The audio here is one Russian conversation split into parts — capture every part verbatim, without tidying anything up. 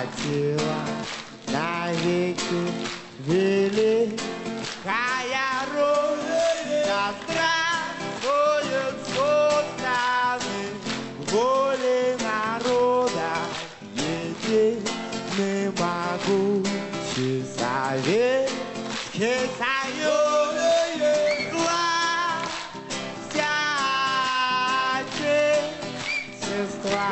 хватило навеки великая Родина. Здравствует созданы воли народа, единый могучий Советский Союз. Властя отечества.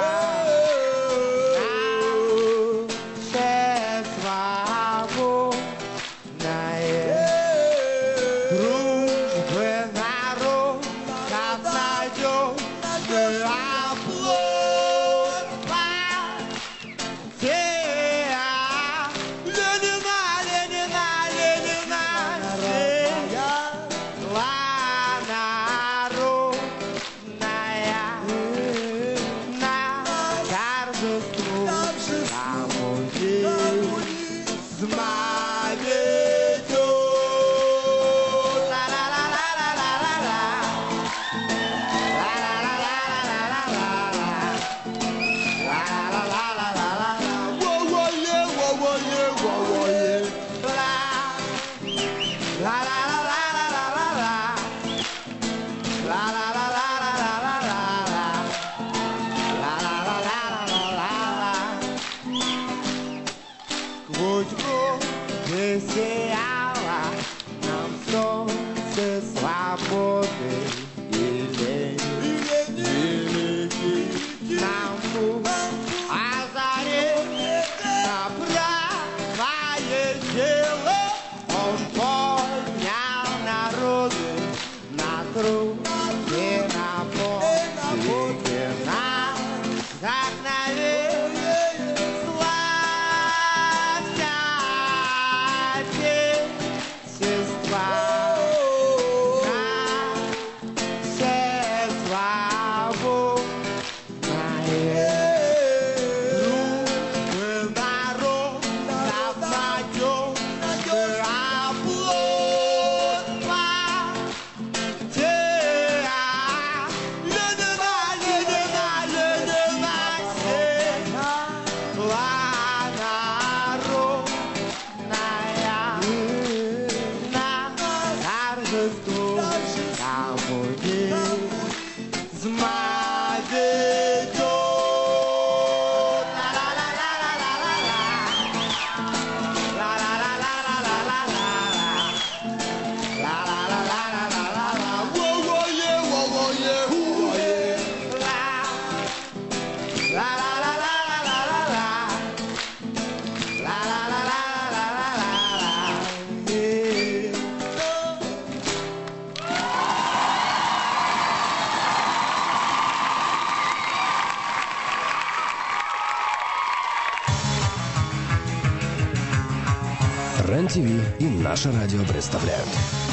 РЕН-ТВ и наше радио представляют.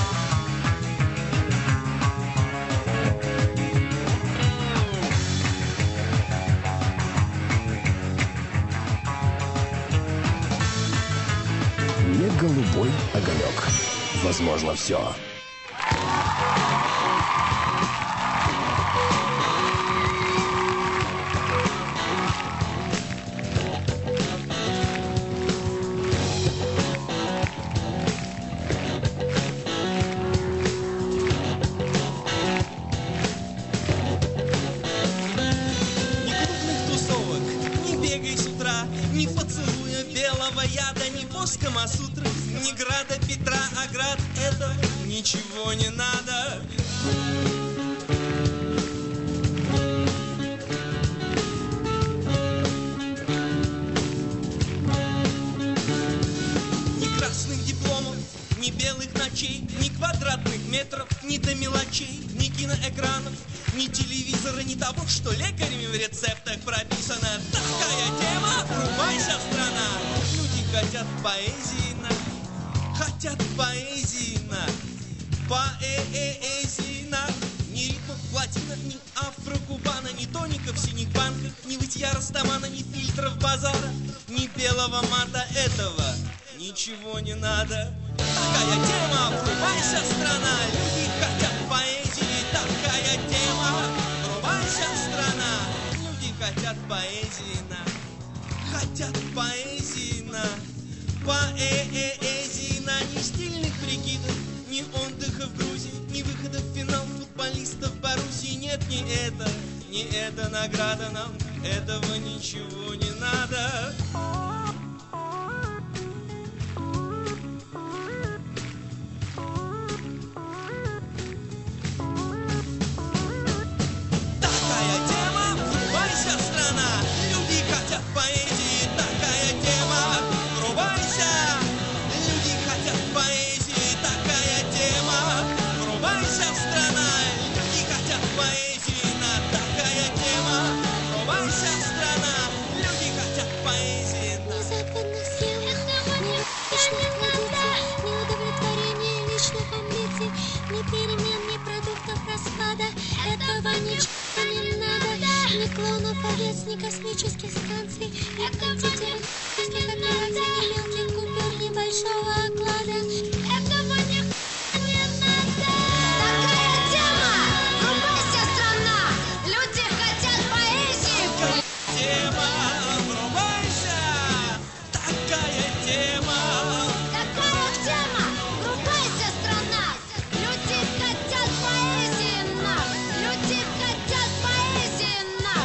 Не голубой огонек. Возможно, все. Камасутра, ни града Петра, а град этого ничего не надо. Ни красных дипломов, ни белых ночей, ни квадратных метров, ни до мелочей, ни киноэкранов, ни телевизора, ни того, что лекарями в рецептах прописано. Такая тема, врубайся, страна. Люди хотят поэзии на, хотят поэзии на, поэзии на. Ни ритмов платина, ни афрокубана, ни тоников в синих банках, ни вытья растамана, ни фильтров базара, ни белого мата этого ничего не надо. Такая тема, врубайся, страна. Люди хотят поэзии. Такая тема, врубайся, страна. Люди хотят поэзии на, хотят хотят поэзии на, поэзии на, ни стильных прикидов, ни отдыха в Грузии, ни выхода в финал футболистов Боруссии. Нет, не это, не эта награда нам, этого ничего не надо. Ни космических станций, ни кондитеров, ни мелких купюр, ни большого оклада. Этого ни не надо. Такая тема! Врубайся, страна! Люди хотят поэзии! Тема! Врубайся! Такая тема! Такая тема! Врубайся, страна! Люди хотят поэзии нам! Люди хотят поэзии нам!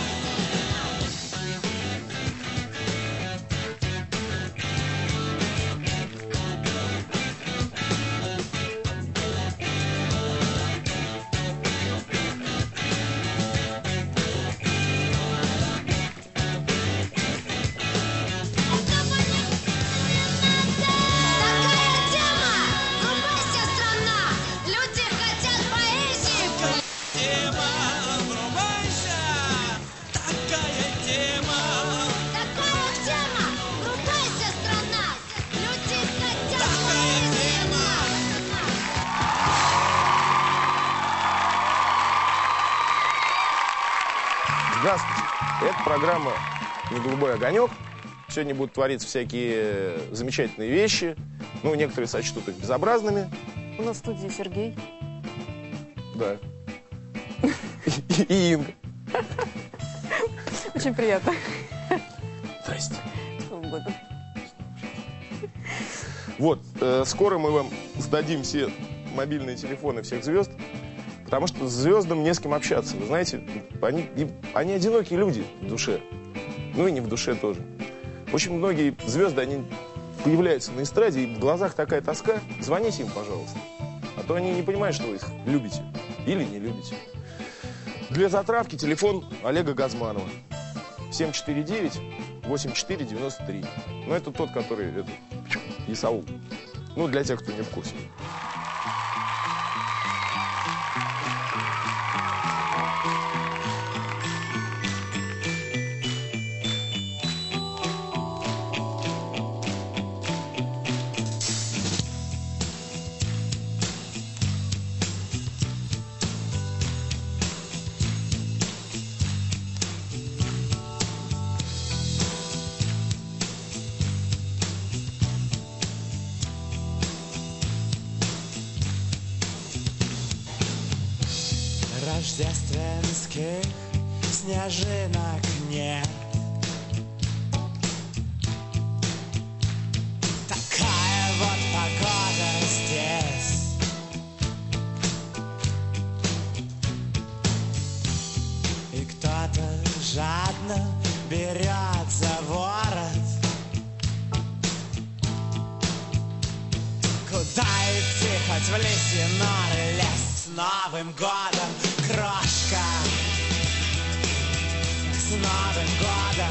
Здравствуйте. Это программа «Не голубой огонек». Сегодня будут твориться всякие замечательные вещи. Ну, некоторые сочтут их безобразными. У нас в студии Сергей. Да. И Инга. Очень приятно. Здрасте. С Новым годом. Вот, э, скоро мы вам сдадим все мобильные телефоны всех звезд, потому что звездам не с кем общаться. Вы знаете, они, они одинокие люди в душе. Ну и не в душе тоже. Очень многие звезды, они появляются на эстраде, и в глазах такая тоска. Звоните им, пожалуйста. А то они не понимают, что вы их любите или не любите. Для затравки телефон Олега Газманова. семь четыре девять восемь четыре девяносто три. Ну, это тот, который... Это, Исаул. Ну, для тех, кто не в курсе. Рождественских снежинок нет. Такая вот погода здесь. И кто-то жадно берет за ворот. Куда идти, хоть в лисьи норы лезть с Новым годом, крошка. С Новым годом,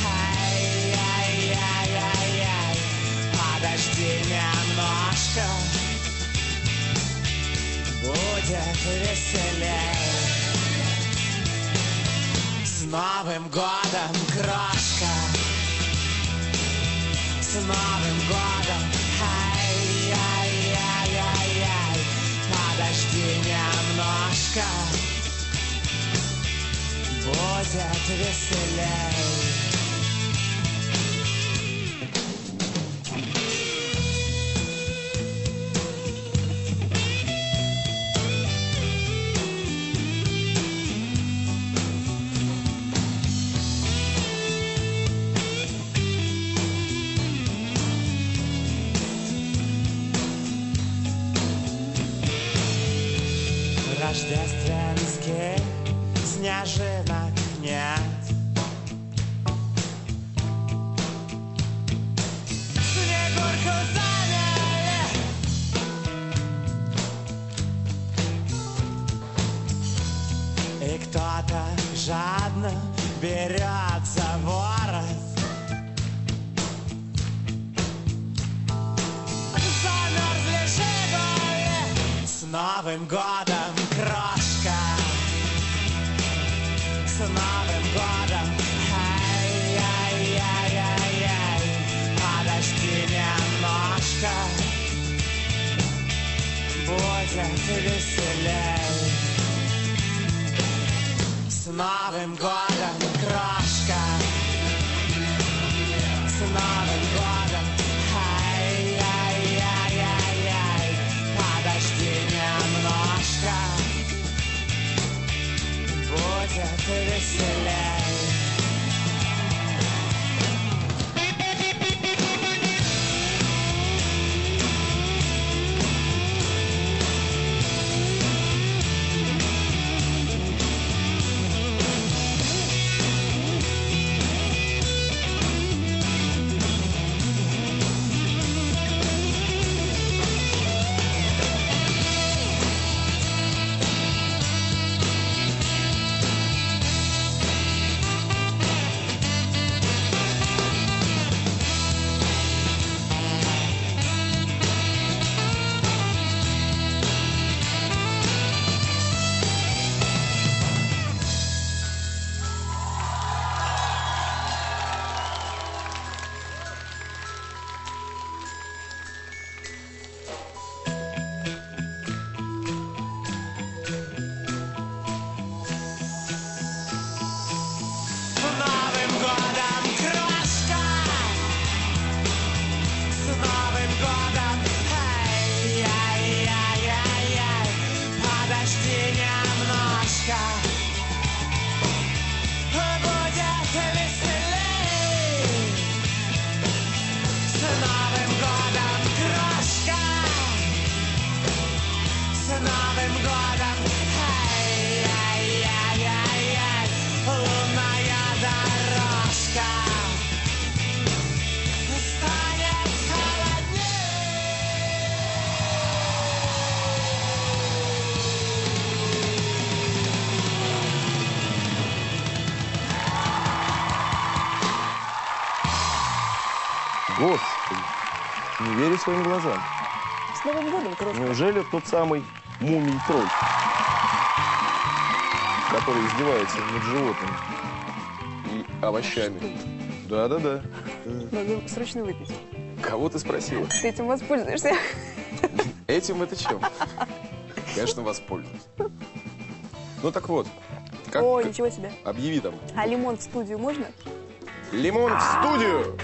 ай-яй-яй-яй-яй. Подожди немножко, будет веселей. С Новым годом, крошка. С Новым годом, ай-яй-яй-яй-яй. Подожди немножко, будет веселей. рождественских снежинок нет. Снегурку заняли, и кто-то жадно берет за ворот. Замерзли «Жигули», с Новым годом, крошка, с Новым годом. Ай-яй-яй-яй-яй, подожди немножко, будет веселей. С Новым годом, крошка, с Новым годом. Ай-яй-яй-яй-яй, подожди немножко, будет веселей. Господи, не верю своим глазам. С Новым годом, крошка. Неужели тот самый мумий-тролль, который издевается над животными и овощами? Да-да-да. Надо срочно выпить. Кого ты спросила? Ты этим воспользуешься? Этим это чем? Конечно, воспользуюсь. Ну так вот. Как... О, ничего себе. Объяви там. А лимон в студию можно? Лимон в студию!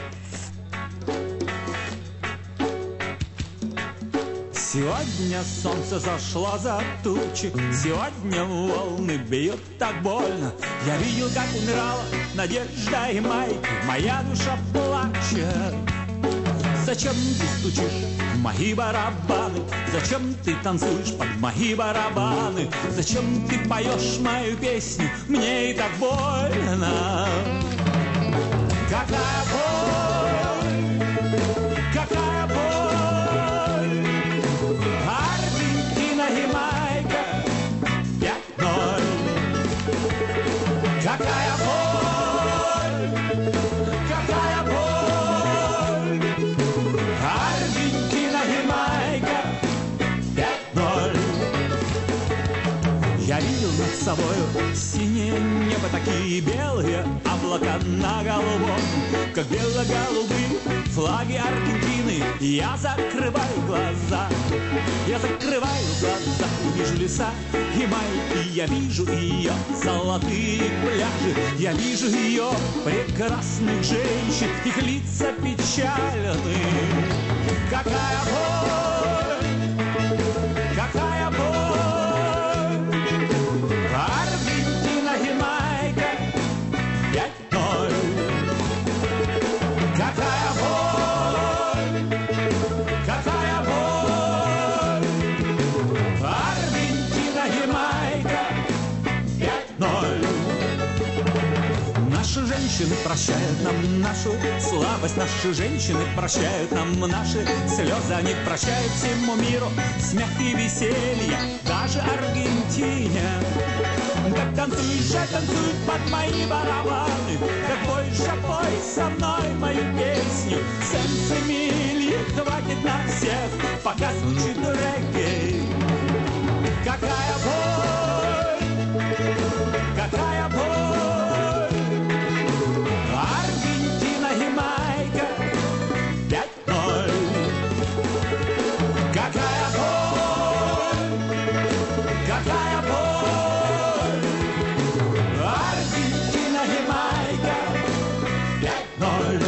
Сегодня солнце зашло за тучи, сегодня волны бьют так больно. Я видел, как умирала надежда и майки, моя душа плачет. Зачем ты стучишь в мои барабаны? Зачем ты танцуешь под мои барабаны? Зачем ты поешь мою песню? Мне и так больно. Какая боль, какая боль. Аргентина, Ямайка, пять ноль. Какая боль, какая боль. Аргентина, Ямайка, пять ноль. Я видел над собою синее небо, такие белые облака на голубом, как бело-голубые флаги Аргентины. Я закрываю глаза, я закрываю глаза, вижу леса Ямайки, я вижу ее золотые пляжи, я вижу ее прекрасных женщин, их лица печальны. Какая боль, какая боль. Аргентина, Ямайка, пять ноль. Какая боль, какая боль. Аргентина, Ямайка. женщины прощают нам нашу слабость, наши женщины прощают нам наши слезы, они прощают всему миру смех и веселье, даже Аргентине. Так танцуй же, танцуй под мои барабаны, как пой же, пой со мной мою песню. Сенсимильи хватит на всех, пока звучит регги. Какая боль, какая боль. Аргентина, Ямайка, пять ноль. Какая боль, какая боль. Аргентина, Ямайка, пять ноль.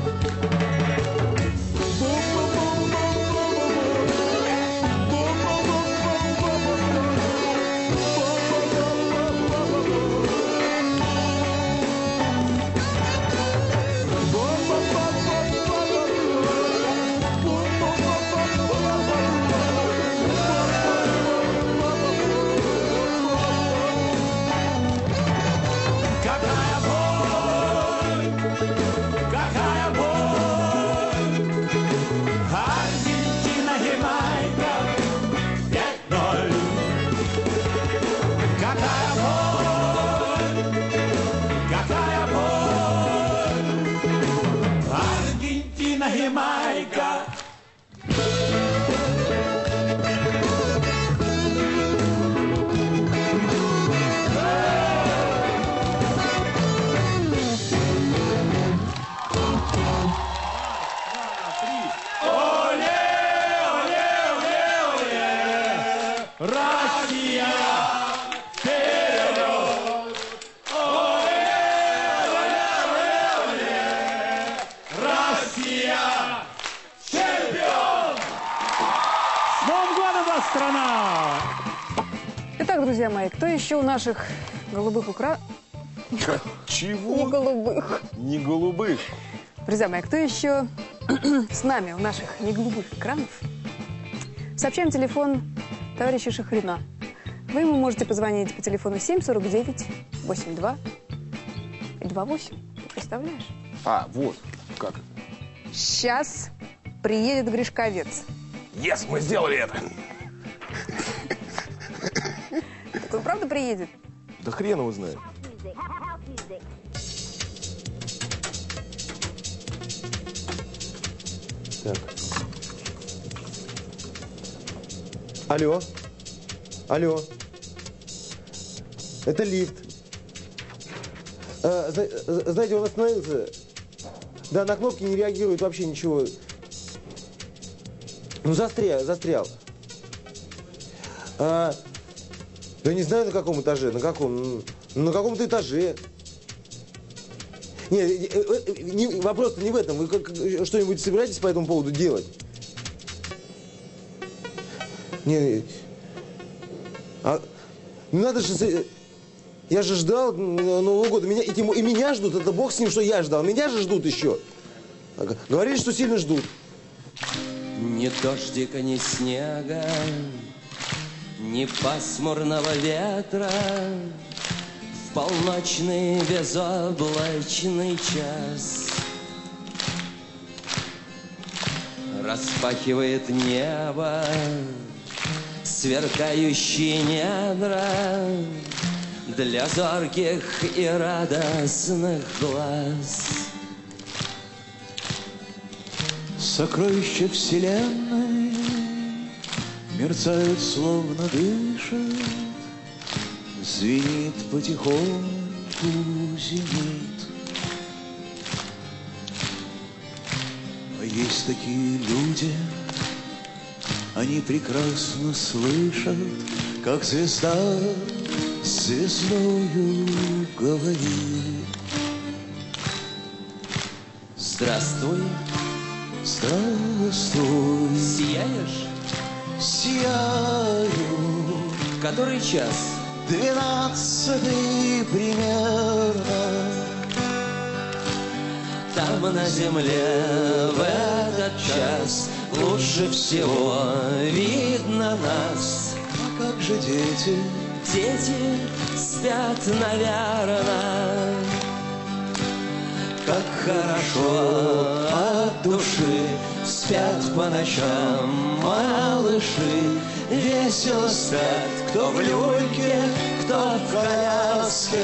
Ямайка. Россия! Вперед! Оле, оле, оле, оле! Россия! Чемпион! С Новым годом вас, страна! Итак, друзья мои, кто еще у наших голубых укра... Чего? Не голубых. Не голубых. Друзья мои, кто еще с нами у наших неголубых экранов? Сообщаем телефон товарища Шахрина. Вы ему можете позвонить по телефону семь сорок девять восемьдесят два и два восемь. Ты представляешь? А, вот как. Сейчас приедет Гришковец. Yes, мы сделали это. Так он правда приедет? Да хрен его знает. Так. Алло. Алло. Это лифт. А, знаете, он остановился. Да, на кнопки не реагирует вообще ничего. Ну, застрял, застрял. А, я не знаю, на каком этаже, на каком. На каком-то этаже. Не, не, вопрос-то не в этом. Вы как, что-нибудь собираетесь по этому поводу делать? Не, а, ну надо же, я же ждал Нового года, меня, и, и меня ждут, это бог с ним, что я ждал, меня же ждут еще. Говорили, что сильно ждут. Ни дождика, ни снега, ни пасмурного ветра, в полночный безоблачный час распахивает небо сверкающие недра для зорких и радостных глаз. Сокровища вселенной мерцают, словно дышат, звенит потихоньку зенит. А есть такие люди, они прекрасно слышат, как звезда с звездою говорит. Здравствуй, здравствуй, сияешь? Сияю. Который час? Двенадцатый примерно. Там на земле в этот час лучше всего видно нас. А как же дети? Дети спят, наверно. как хорошо от души. Спят по ночам малыши, весело спят, кто в люльке, кто в коляске.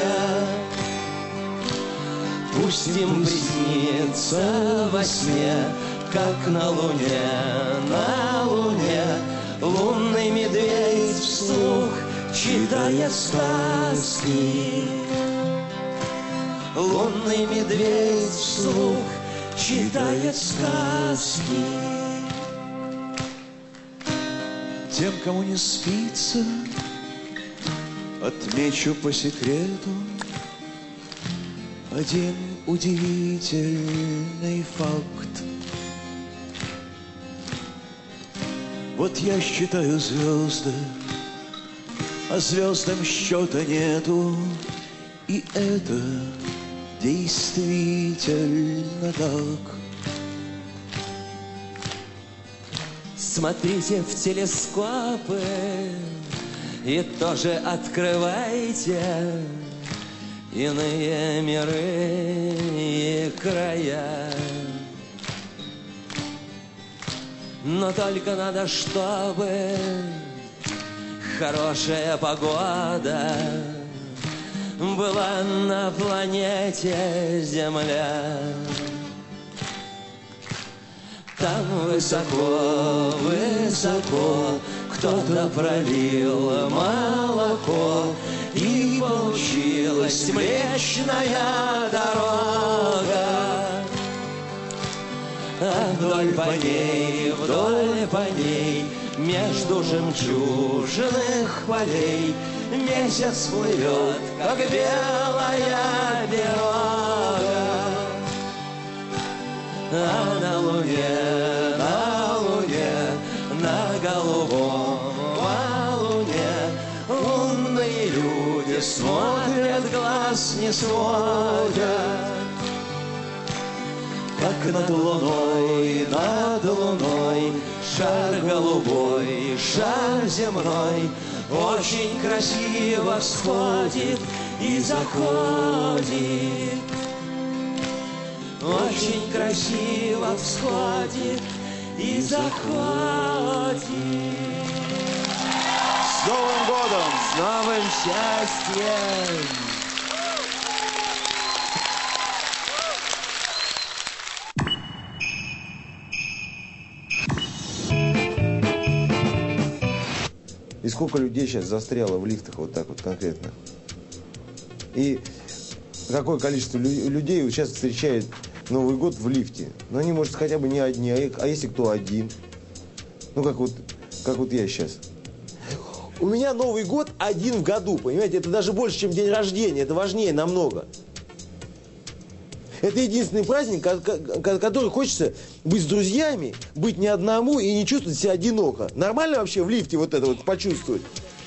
Пусть им приснится во сне, как на луне, на луне лунный медведь вслух читает сказки. Лунный медведь вслух читает сказки. Тем, кому не спится, отмечу по секрету один удивительный факт. Вот я считаю звезды, а звездам счета нету, и это действительно так. Смотрите в телескопы и тоже открывайте иные миры и края. Но только надо, чтобы хорошая погода была на планете Земля. Там высоко, высоко кто-то пролил молоко, и получилась Млечная дорога. А вдоль по ней, вдоль по ней, между жемчужных полей месяц плывет, как белая дорога. А на луне, на луне, на голубом луне лунные люди смотрят, глаз не сводят. Как над луной, над луной шар голубой, шар земной очень красиво всходит и заходит. Очень красиво всходит и заходит. С Новым годом! С новым счастьем! И сколько людей сейчас застряло в лифтах вот так вот конкретно. И какое количество лю- людей вот сейчас встречает Новый год в лифте. Но они, может, хотя бы не одни, а, а если кто один? Ну, как вот, как вот я сейчас. У меня Новый год один в году, понимаете? Это даже больше, чем день рождения. Это важнее намного. Это единственный праздник, который хочется быть с друзьями, быть не одному и не чувствовать себя одиноко. Нормально вообще в лифте вот это вот почувствовать?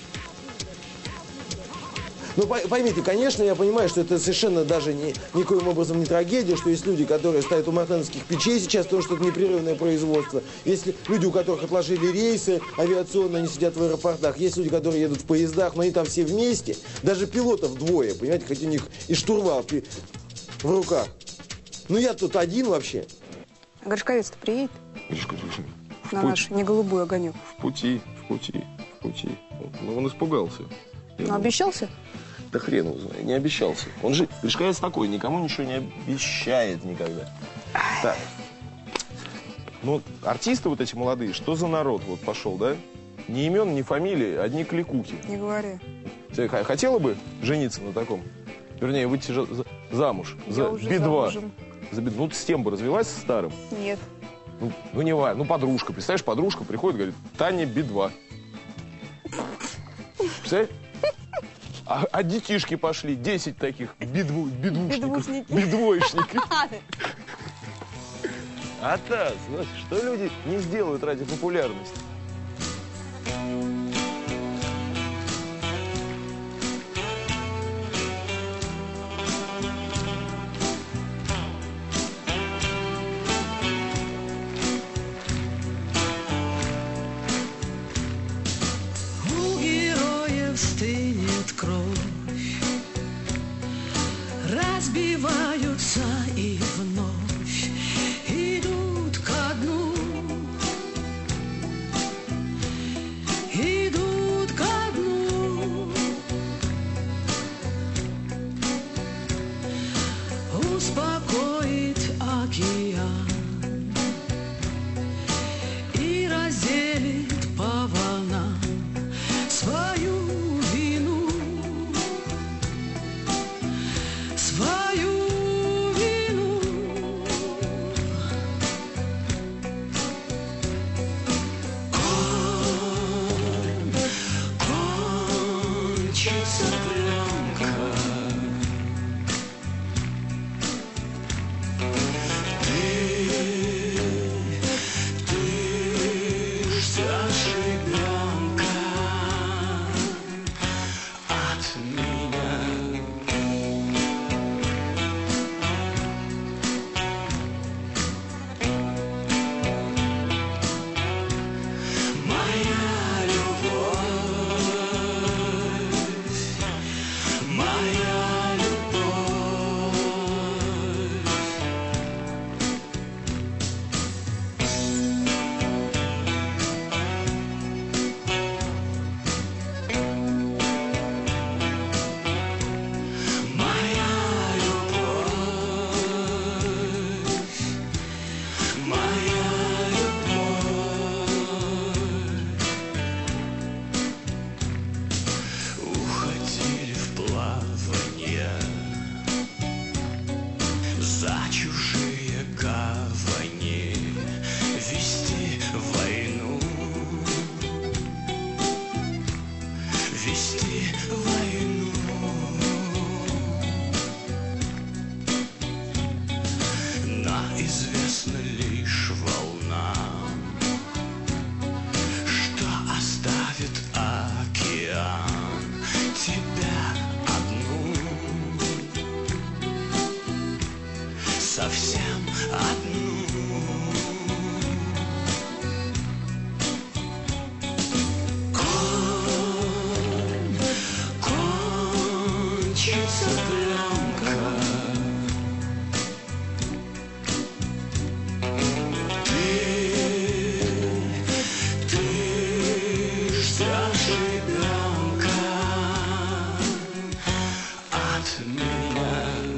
Ну, поймите, конечно, я понимаю, что это совершенно даже ни, никоим образом не трагедия, что есть люди, которые стоят у мартеновских печей сейчас, потому что это непрерывное производство. Есть люди, у которых отложили рейсы авиационные, они сидят в аэропортах. Есть люди, которые едут в поездах, но они там все вместе. Даже пилотов двое, понимаете, хоть у них и штурвал в руках. Ну, я тут один вообще. А Гришковец-то приедет? Гришковец. На наш не голубой огонек. В пути, в пути, в пути. Ну, он испугался. Ну, обещался? Да хрен его знает, не обещался. Он же, Гришковец такой, никому ничего не обещает никогда. Так. Ну, артисты вот эти молодые, что за народ вот пошел, да? Ни имен, ни фамилии, одни кликухи. Не говори. Ты хотела бы жениться на таком? Вернее, выйти за, за, замуж за би два. За би два. Ну, ты с тем бы развелась со старым? Нет. Ну, ну не важно. Ну, подружка. Представляешь, подружка приходит, говорит, Таня би два. Представляешь? А, а детишки пошли, десять таких бидву, бидвушников. Бидвоечников. А так, знаете, что люди не сделают ради популярности? У героев стынет кровь, разбиваются их известно лишь волнам, что оставит океан тебя одну, совсем одну. Кон, кончится пленка, ты, ты ждешь ребенка от меня.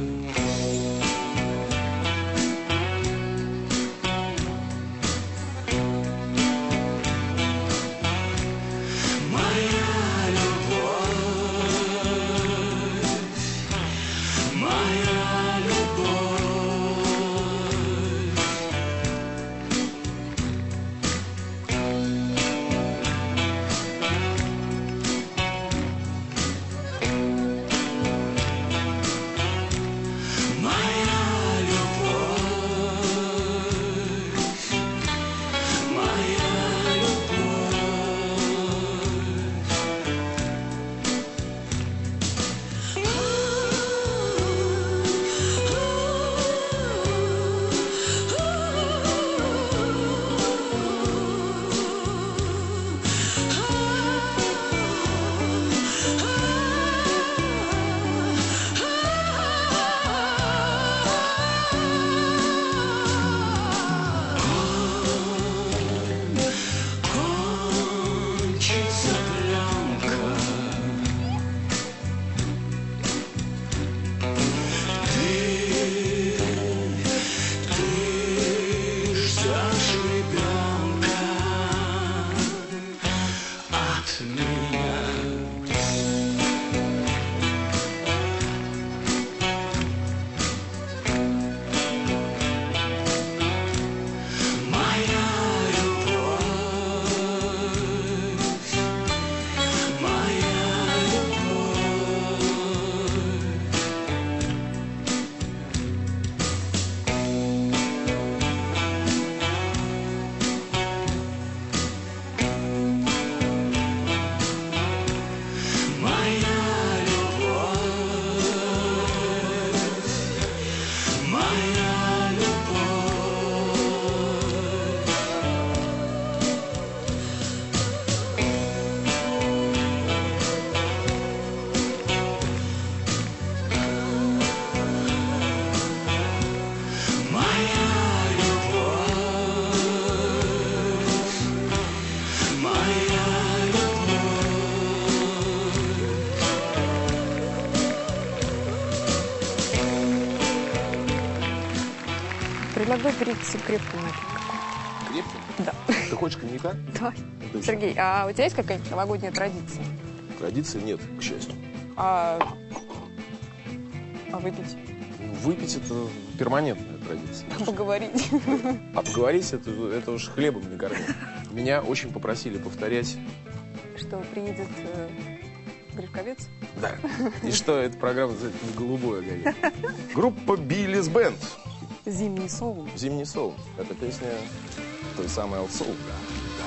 Предлагаю перейти к крепкому напитку. Крепким? Да. Ты хочешь коньяка? Давай. Сергей, а у тебя есть какая-нибудь новогодняя традиция? Традиции нет, к счастью. А, а выпить? Выпить – это перманентная традиция. А поговорить? А поговорить – это, это уж хлебом не корми. Меня очень попросили повторять. Что приедет э, Гришковец? Да. И что эта программа называется «Голубой огонек». Группа Биллис Бенд. Зимний соул. Зимний соул. Это песня той самой Old Soul. Да.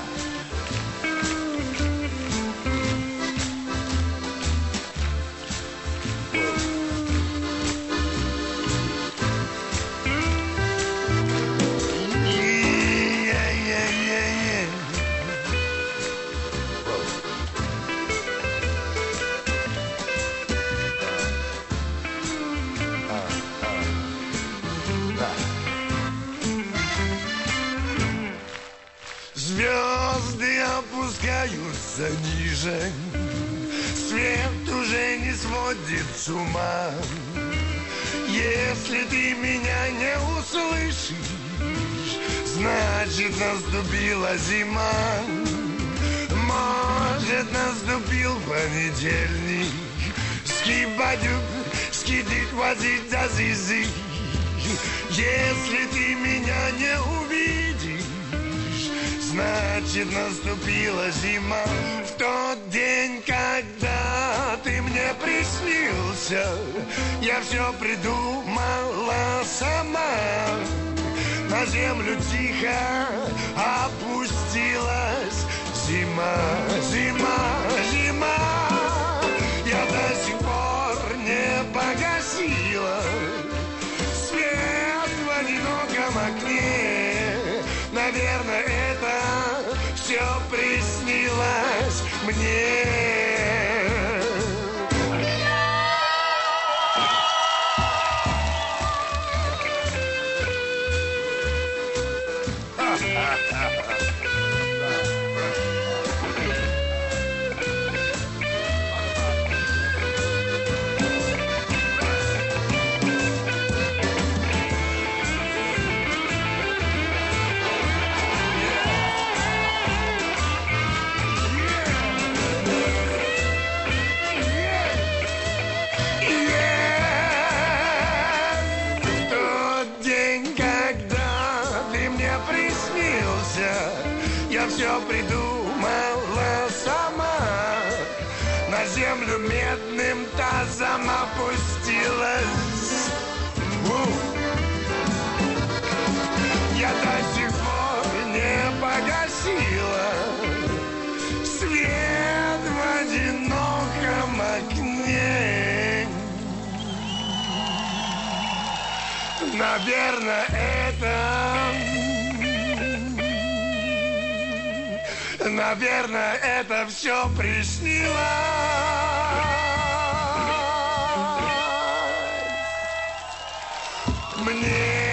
Звезды опускаются ниже, свет уже не сводит с ума. Если ты меня не услышишь, значит наступила зима. Может наступил понедельник, скибадюк, скидит возить за зизи. Если ты меня не увидишь, значит наступила зима. В тот день, когда ты мне приснился, я все придумала сама. на землю тихо опустилась зима, зима, зима. Я до сих пор не погасила свет в одиноком окне. Наверное, это все приснилось мне. Все придумала сама, на землю медным тазом опустилась. У! Я до сих пор не погасила свет в одиноком окне. Наверное, это... Наверное, это все приснилось мне.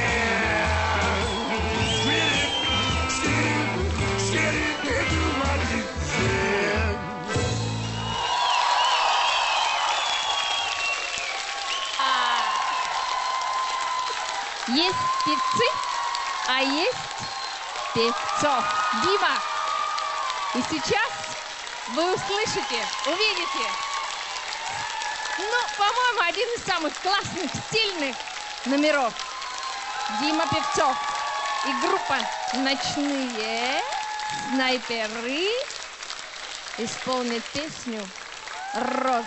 Есть певцы, а есть певцов. Дима! И сейчас вы услышите, увидите, ну, по-моему, один из самых классных, стильных номеров. Дима Певцов и группа «Ночные снайперы» исполнит песню «Розы».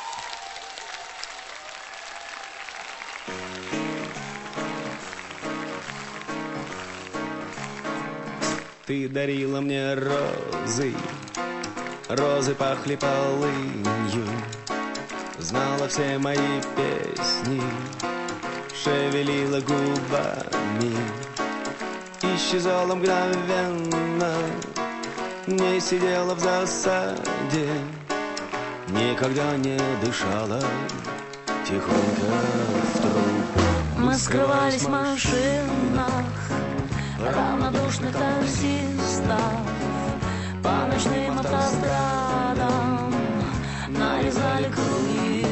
Ты дарила мне розы, розы пахли полынью, знала все мои песни, шевелила губами, исчезала мгновенно, не сидела в засаде, никогда не дышала, тихонько в трубу. Мы скрывались в машинах равнодушных таксистов, по ночным автострадам нарезали круги.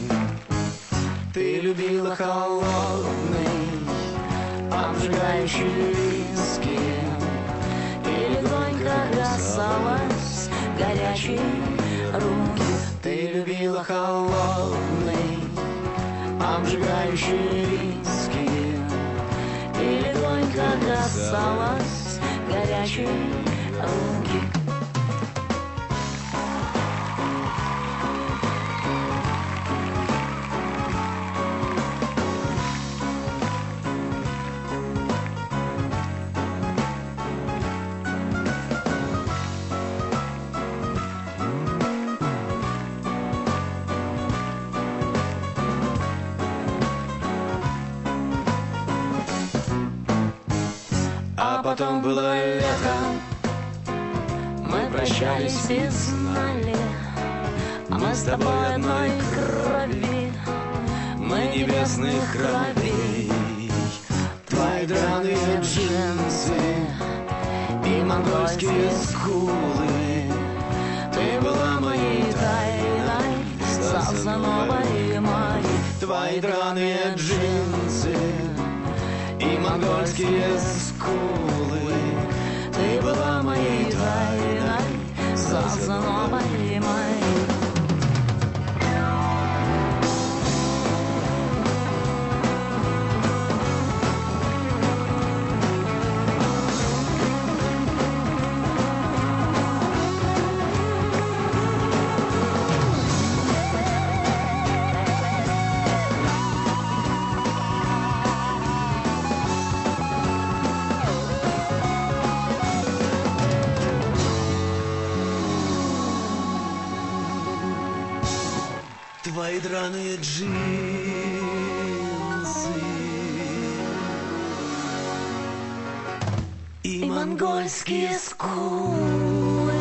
Ты любила холодный, обжигающий виски, и легонько касалась горячей руки. Ты любила холодный, обжигающий виски, и легонько касалась горячей руки. Потом было лето, мы прощались и знали, а мы с тобой одной крови, мы небесных кровей. Твои драные джинсы и монгольские скулы, ты была моей тайной, сазановой моей. Твои драные джинсы и монгольские скулы, ты была моей тайной, сазановой моей. твои драные джинсы и монгольские скулы.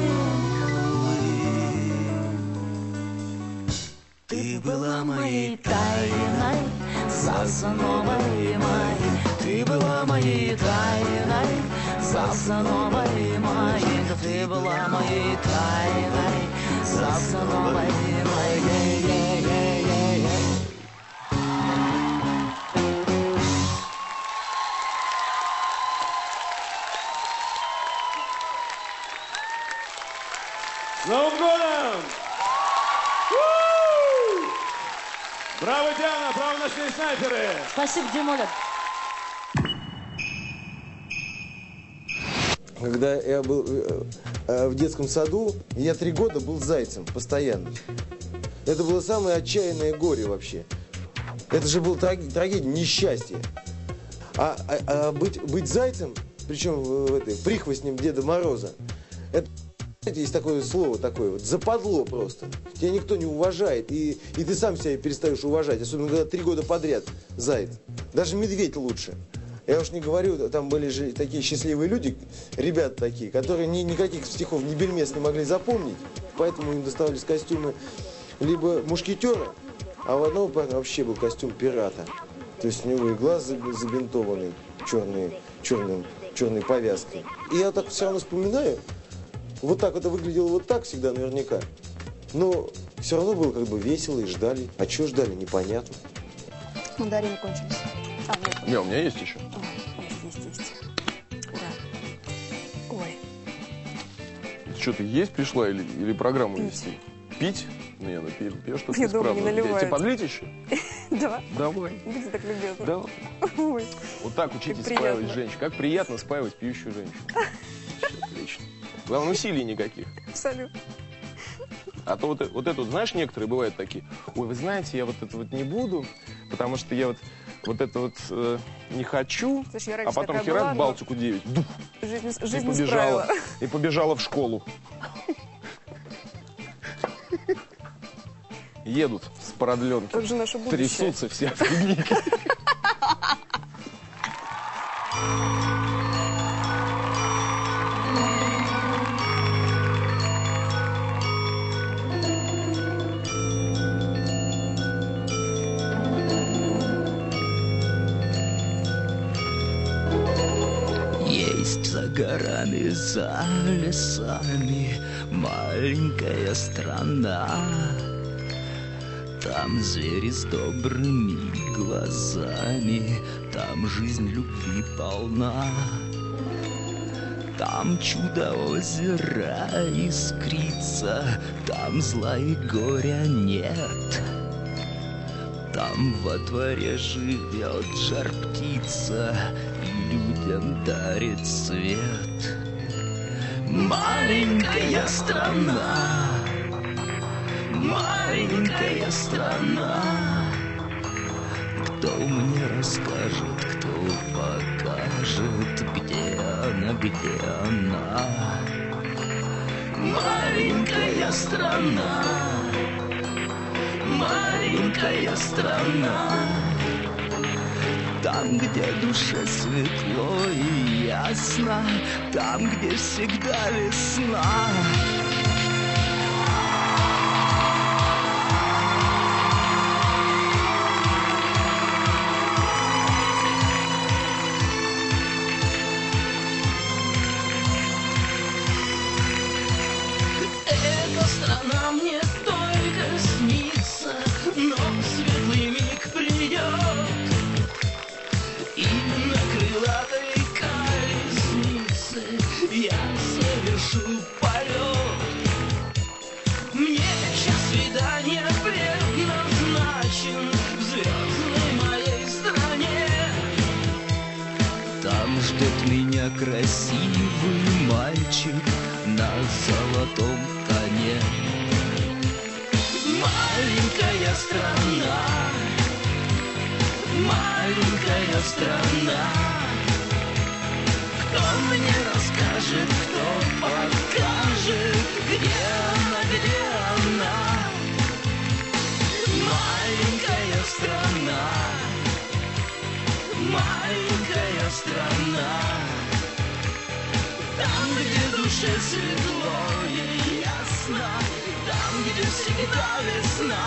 Ты была моей тайной, сосновой моей. Ты была моей тайной, сосновой моей. Ты была моей тайной, сосновой моей. С Новым годом! Браво, Диана! Браво, ночные снайперы! Спасибо, Димуля. Когда я был э, в детском саду, я три года был зайцем постоянно. Это было самое отчаянное горе вообще. Это же было трагедия, несчастье. А, а, а быть, быть зайцем, причем в, в этой прихвостнем Деда Мороза, это, знаете, есть такое слово такое вот, западло просто. Тебя никто не уважает, и, и ты сам себя перестаешь уважать, особенно когда три года подряд заяц. Даже медведь лучше. Я уж не говорю, там были же такие счастливые люди, ребята такие, которые ни, никаких стихов, ни бельмес не могли запомнить, поэтому им доставались костюмы либо мушкетера, а у одного парня вообще был костюм пирата. То есть у него и глаз забинтованный черной, черным, черной повязкой. И я так все равно вспоминаю, вот так это выглядело вот так всегда наверняка, но все равно было как бы весело и ждали. А чего ждали, непонятно. Мандарины кончились. А, нет. Не, у меня есть еще. Есть, есть, есть. Ура. Ой. Что, ты есть пришла или, или программу Пить. вести? Пить? Не, ну пей, пей что-то Я дома не исправно. наливаю. Тебе подлить еще? Да. Давай. Будьте так любезны. Да. Ой. Вот так учитесь Как спаивать приятно. женщин. Как приятно спаивать пьющую женщину. Отлично. Главное, усилий никаких. Абсолютно. А то вот, вот это вот, знаешь, некоторые бывают такие, ой, вы знаете, я вот это вот не буду, потому что я вот, вот это вот э, не хочу, Слушай, я а раньше потом такая херак была, в но Балтику девять, дух, Жизнь, и жизнь побежала, исправила. и побежала в школу. Едут с продленки, Как же наше будущее? трясутся все в клинике. Есть за горами, за лесами маленькая страна. Там звери с добрыми глазами, там жизнь любви полна. Там чудо озера искрится, там зла и горя нет. Там во дворе живет жар-птица и людям дарит свет. Маленькая страна, маленькая страна. Кто мне расскажет, кто покажет, где она, где она? Маленькая страна, маленькая страна. Там, где душе светло и ясно, там, где всегда весна. Эта страна мне только снится, но светлый миг придет, и на крылатой колеснице я совершу полет. Мне час свидания предназначен в звездной моей стране. Там ждет меня красивый мальчик на золотом коне. Маленькая страна, маленькая страна. Кто мне расскажет, кто покажет, где она, где она? душе светло и ясно, там, где всегда весна.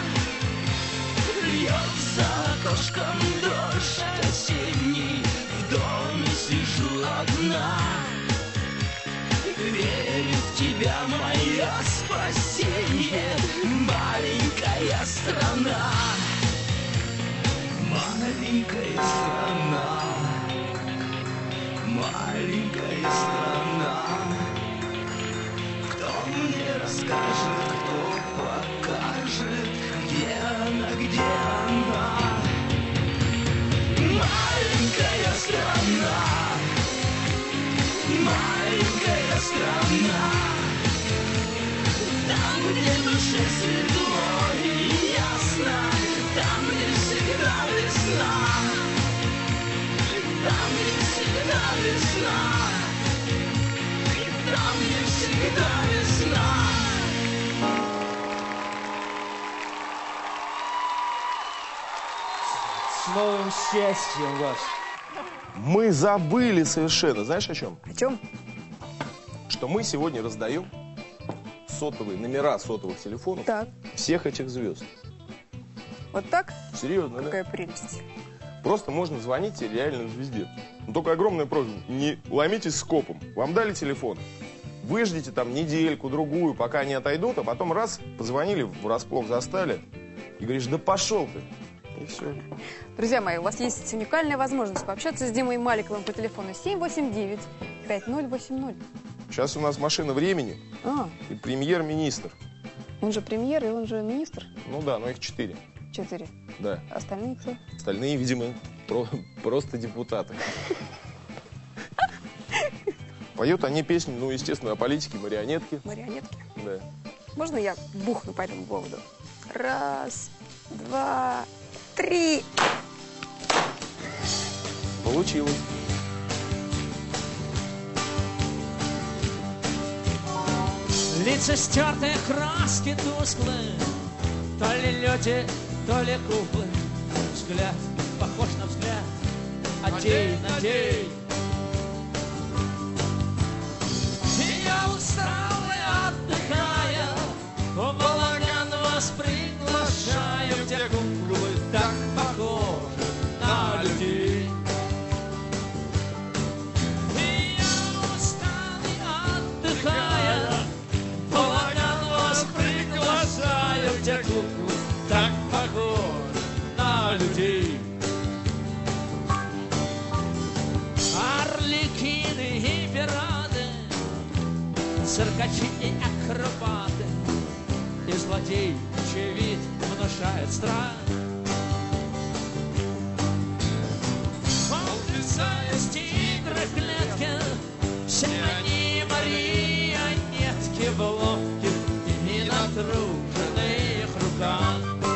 Льется окошком дождь осенний, в доме сижу одна. Верю в тебя, мое спасение, маленькая страна. Маленькая страна, маленькая страна. Кто мне расскажет, кто покажет, где она, где она? Маленькая страна, маленькая страна, там, где душе светло и ясно, там, где всегда весна, там, где всегда весна, там, где всегда весна. С новым счастьем вас! Мы забыли совершенно. Знаешь о чем? О чем? Что мы сегодня раздаем сотовые номера сотовых телефонов так. всех этих звезд. Вот так? Серьезно, Какая да? прелесть. Просто можно звонить реальной звезде. Но только огромная просьба, не ломитесь скопом. Вам дали телефон. Выждите там недельку, другую, пока они отойдут, а потом раз, позвонили, врасплох застали, и говоришь, да пошел ты. И все. Друзья мои, у вас есть уникальная возможность пообщаться с Димой Маликовым по телефону семь восемь девять пять ноль восемь ноль. Сейчас у нас машина времени А. и премьер-министр. Он же премьер и он же министр. Ну да, но их четыре. Четыре. Да. Остальные кто? Остальные, видимо, про просто депутаты. Поют они песни, ну, естественно, о политике, марионетки. Марионетки. Да. Можно я бухну по этому поводу? Раз, два, три. Получилось. Лица стертые, краски тусклые, то ли люди, то ли куклы. Взгляд похож на взгляд, а день на день. И я устал и отдыхая, в балаган вас приглашаю, где куклы так похожи на людей. И я устал и отдыхая, в балаган вас приглашаю, где куклы так похожи на людей. Орликины и пираты, циркачи и акробаты, и злодей, чей вид внушает страх. Ползают тигры в клетке, все они марионетки в ловких и натруженных руках.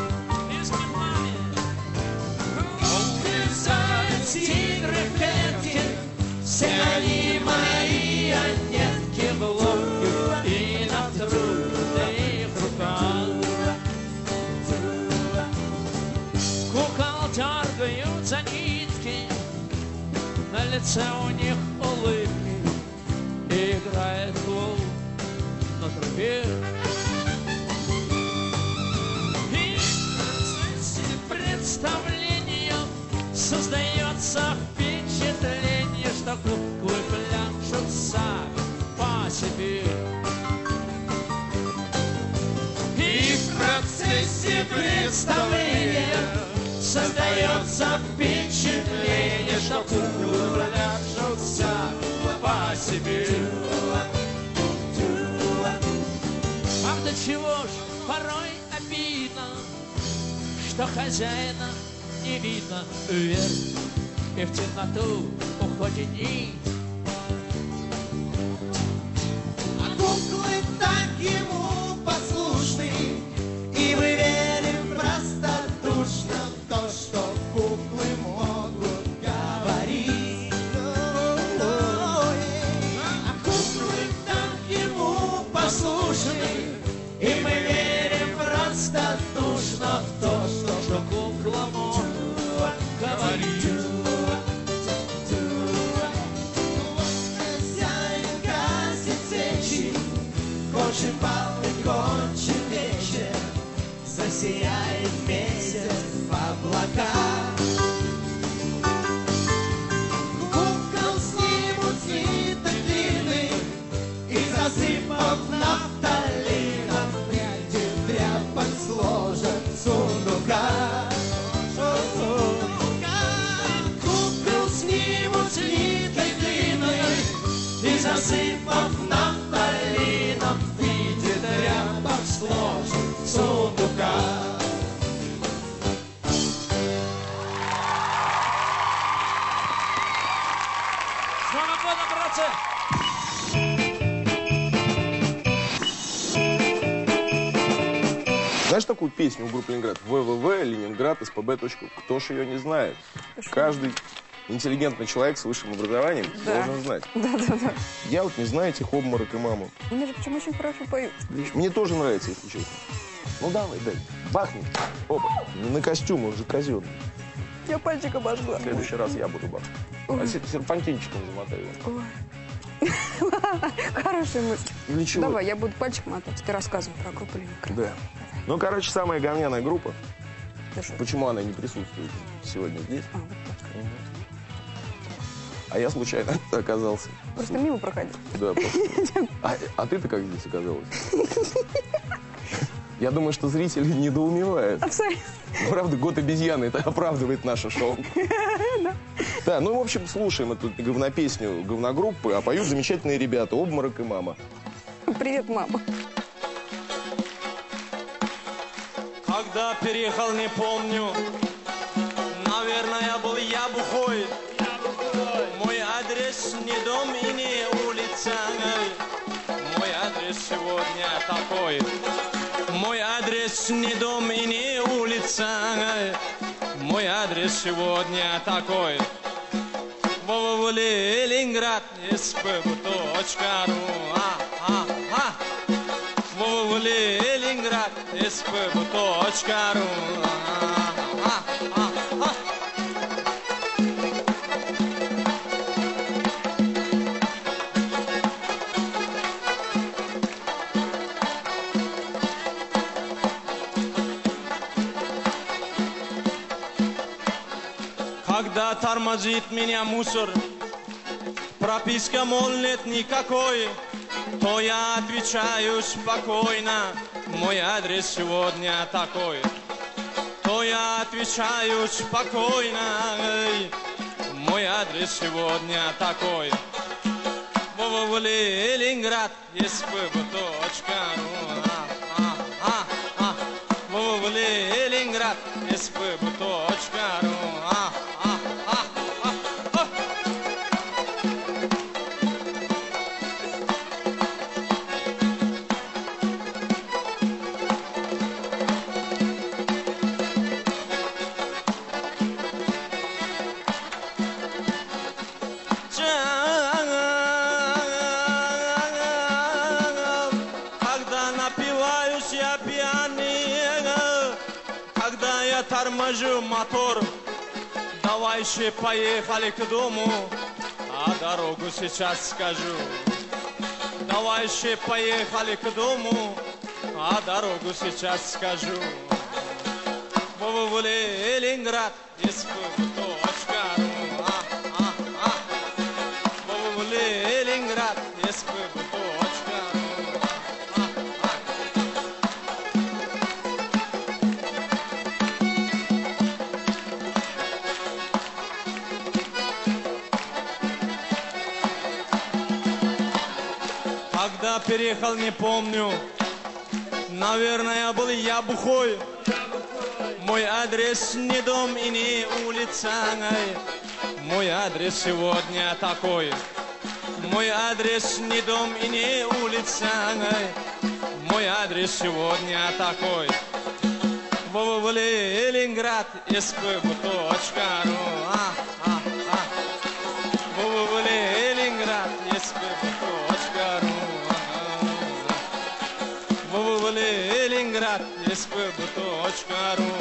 Ползают тигры в клетке, все они марионетки в ловких и натруженных руках. Кукол дергают за нитки, на лице у них улыбки, и играет клоун на трубе. И в процессе представления создается впечатление, что куклы пляшут сами по себе. И в процессе представления создается впечатление, что куклы пляшут сами по себе. Ах, до чего ж порой обидно, что хозяина не видно вверх, и в темноту уходит нить. А куклы так ему послушны, и мы верим простодушно в то, что куклы могут говорить. А куклы так ему послушны, и мы верим простодушно в то, что кукла может говорить. Божий-палый кончен вечер, засияет месяц в облаках. Кукол снимут свиток длинный и, засыпав нафталином, пряди тряпок сложат в сундуках. Кукол снимут свиток длинный и, засыпав нафталином, в виде тряпок сложат в сундуках. С Новым годом, братцы! Знаешь такую песню у группы Ленинград? вэ вэ вэ, Ленинград, эс пэ бэ. Кто ж ее не знает? Каждый интеллигентный человек с высшим образованием Да. должен знать. Да, да, да. Я вот не знаю этих «Обморок» и «Маму». Они же почему очень хорошо поют. Мне тоже нравится, если честно. Ну давай, дай, бахни. Опа, не на костюм, он же казенный. Я пальчик обожгла. В следующий раз я буду бахнуть. А сер- серпантинчиком замотаю его. Ой. Хорошая мысль. Для чего? Давай, я буду пальчик мотать. Ты рассказывай про группу Ленинград. Да. Ну, короче, самая говняная группа. Да что? Почему она не присутствует сегодня здесь? Мгм. А я случайно оказался. Просто мимо проходил. Да, просто. А, а ты-то как здесь оказалась? Я думаю, что зрители недоумевают. Абсолютно. Правда, год обезьяны, это оправдывает наше шоу. Да, ну, в общем, слушаем эту говнопесню говногруппы, а поют замечательные ребята «Обморок» и «Мама». Привет, мама. Когда переехал, не помню. Наверное, был я бухой. Мой адрес не дом и не улица. Мой адрес сегодня такой. Мой адрес не дом и не улица. Мой адрес сегодня такой. В Ленинград, эс пэ бэ точка ру. В Ленинград, эс пэ бэ точка ру. Когда тормозит меня мусор, прописка, мол, нет никакой, то я отвечаю спокойно, мой адрес сегодня такой. То я отвечаю спокойно, эй, мой адрес сегодня такой. В Ленинград, эс пэ бэ точка ру. В Ленинград, эс пэ бэ точка ру. Когда напиваюсь, я пьяный, когда я торможу мотор, давай еще поехали к дому, а дорогу сейчас скажу. Давай еще поехали к дому, а дорогу сейчас скажу. В Ленинград, эс пэ бэ точка ру. В Ленинград, эс пэ бэ точка ру. Когда переехал, не помню. Наверное, был я бухой. Мой адрес не дом и не улица. Мой адрес сегодня такой. Мой адрес не дом и не улица. Мой адрес сегодня такой. В Ленинград, эс пэ бэ точка ру. В Ленинград, эс пэ бэ точка ру. В Ленинград, эс пэ бэ точка ру.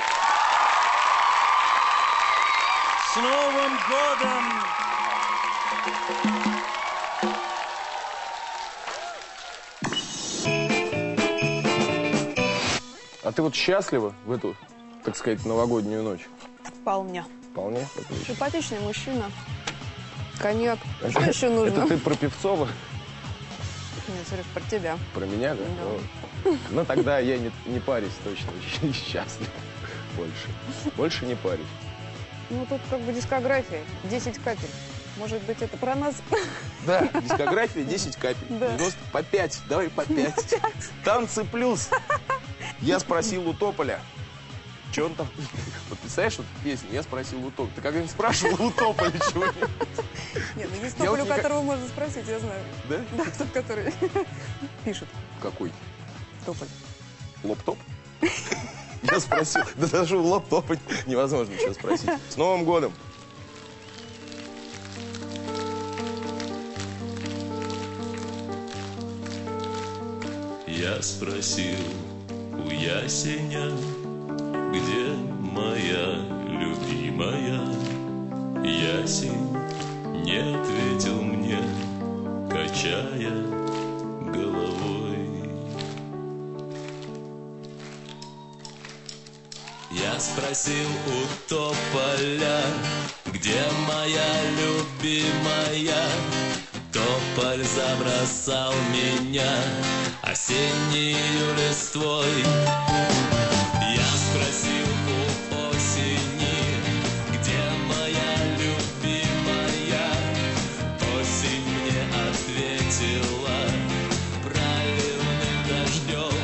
С Новым годом! А ты вот счастлива в эту, так сказать, новогоднюю ночь? Вполне. Вполне? Симпатичный мужчина. Коньяк. А что еще нужно? Это ты про Певцова? Нет, смотри, про тебя. Про меня, да? Да. Ну, ну, тогда я не, не парюсь точно. Счастлив. Больше. Больше не парюсь. Ну, тут как бы дискография. десять капель. Может быть, это про нас? Да, дискография десять капель. Да. По пять, давай по пять. Танцы плюс. Я спросил у Тополя, что он там... Вот представляешь, вот песню, я спросил у Тополя. Ты когда-нибудь спрашивал у Тополя чего-нибудь? Нет, ну есть Тополь, у которого можно спросить, я знаю. Да? Да, тот, который пишет. Какой? Тополь. Лоптоп? Я спросил. Да даже у лоптопа невозможно ничего спросить. С Новым годом! Я спросил у ясеня, где моя любимая. Ясень не ответил мне, качая головой. Я спросил у тополя, где моя любимая. Тополь забросал меня осеннею листвой. Я спросил у осени, где моя любимая. Осень мне ответила проливным дождем.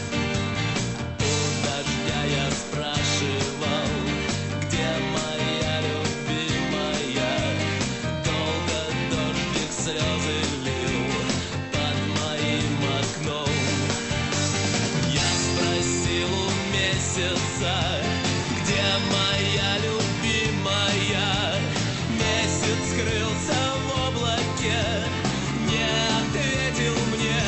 У дождя я спрашивал, где моя любимая. Долго дождик слезы лил под моим окном. Я спросил у месяца, где моя любимая. Месяц скрылся в облаке, не ответил мне.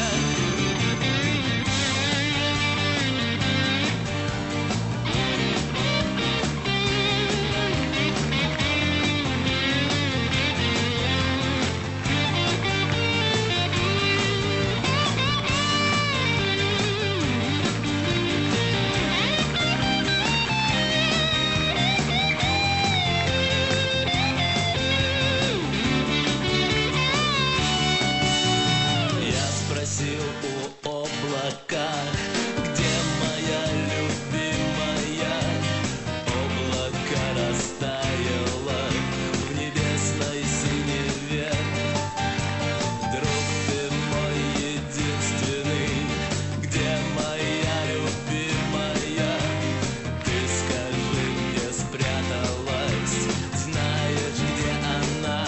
Я спросил у облака, где моя любимая. Облако растаяло в небесной синеве. Друг ты мой единственный, где моя любимая? Ты скажи мне, спряталась, знаешь, где она?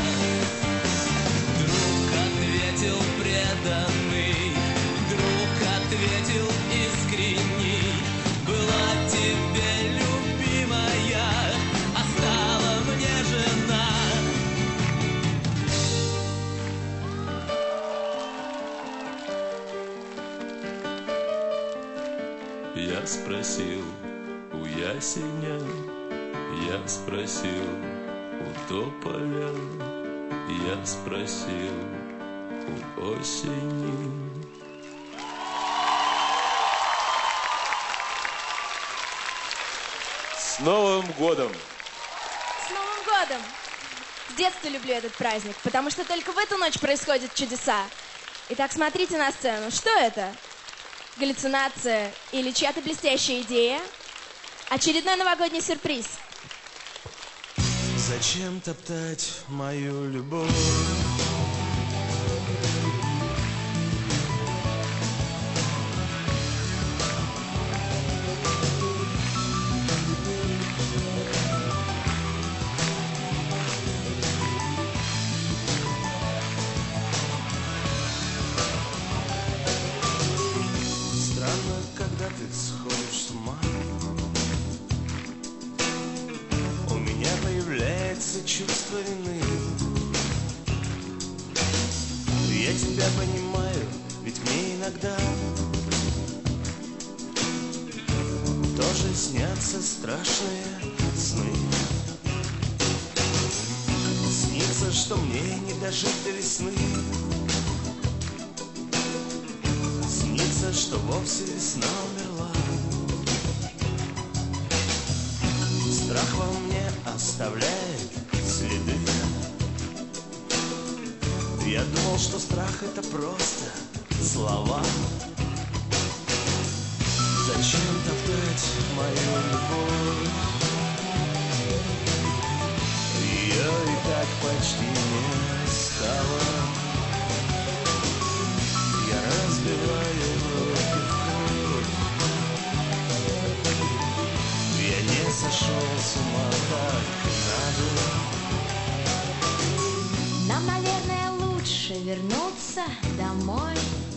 Друг ответил преданный, друг ответил искренний. Была тебе любимая, а стала мне жена. Я спросил у ясеня, я спросил у тополя, я спросил у осени. С Новым годом! С Новым годом! С детства люблю этот праздник, потому что только в эту ночь происходят чудеса. Итак, смотрите на сцену. Что это? Галлюцинация или чья-то блестящая идея? Очередной новогодний сюрприз. Зачем топтать мою любовь? Странно, когда ты сходишь с ума. У меня появляется чувство вины. Я тебя понимаю, ведь мне иногда тоже снятся страшные сны. Снится, что мне не дожить до весны. Снится, что вовсе весна умерла. Страх во мне оставляет следы. Я думал, что страх это просто слова. Зачем топтать мою любовь? Ее и так почти не стало. Я разбиваю руки в кровь. Я не сошел с ума, как надо. Нам, наверное, лучше вернуться домой.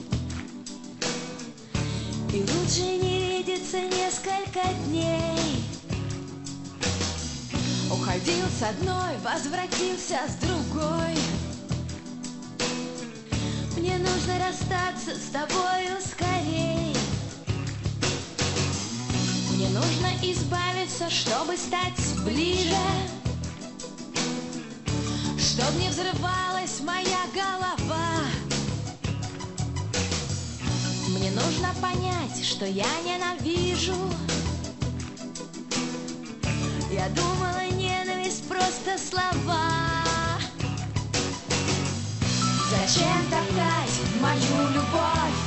И лучше не видеться несколько дней. Уходил с одной, возвратился с другой. Мне нужно расстаться с тобою скорей. Мне нужно избавиться, чтобы стать ближе, чтоб не взрывалась моя голова. Мне нужно понять, что я ненавижу. Я думала, ненависть просто слова. Зачем топтать мою любовь?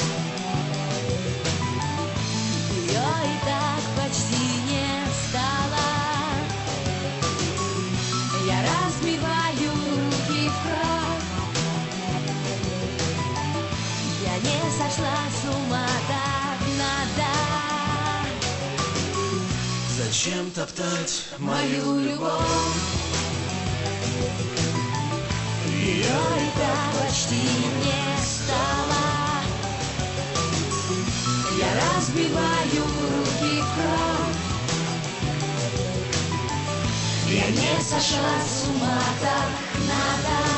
Ее и так почти не стало. Я разбиваю руки в кровь. Я не сошла с ума, так надо. Зачем топтать мою любовь? Ее и так почти не стало. Я разбиваю руки в кровь. Я не сошла с ума, так надо.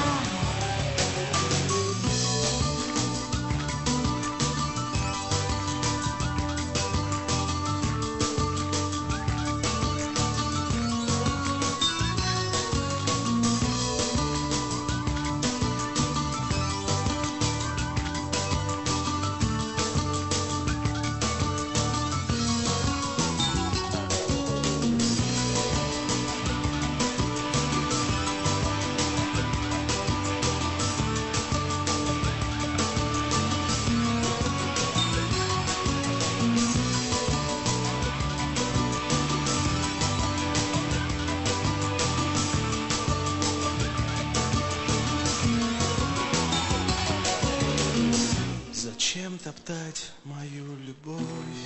Зачем топтать мою любовь?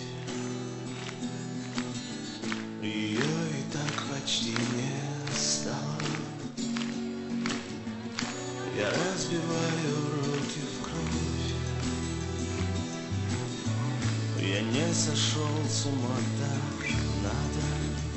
Ее и так почти не стало. Я разбиваю руки в кровь. Я не сошел с ума, так надо.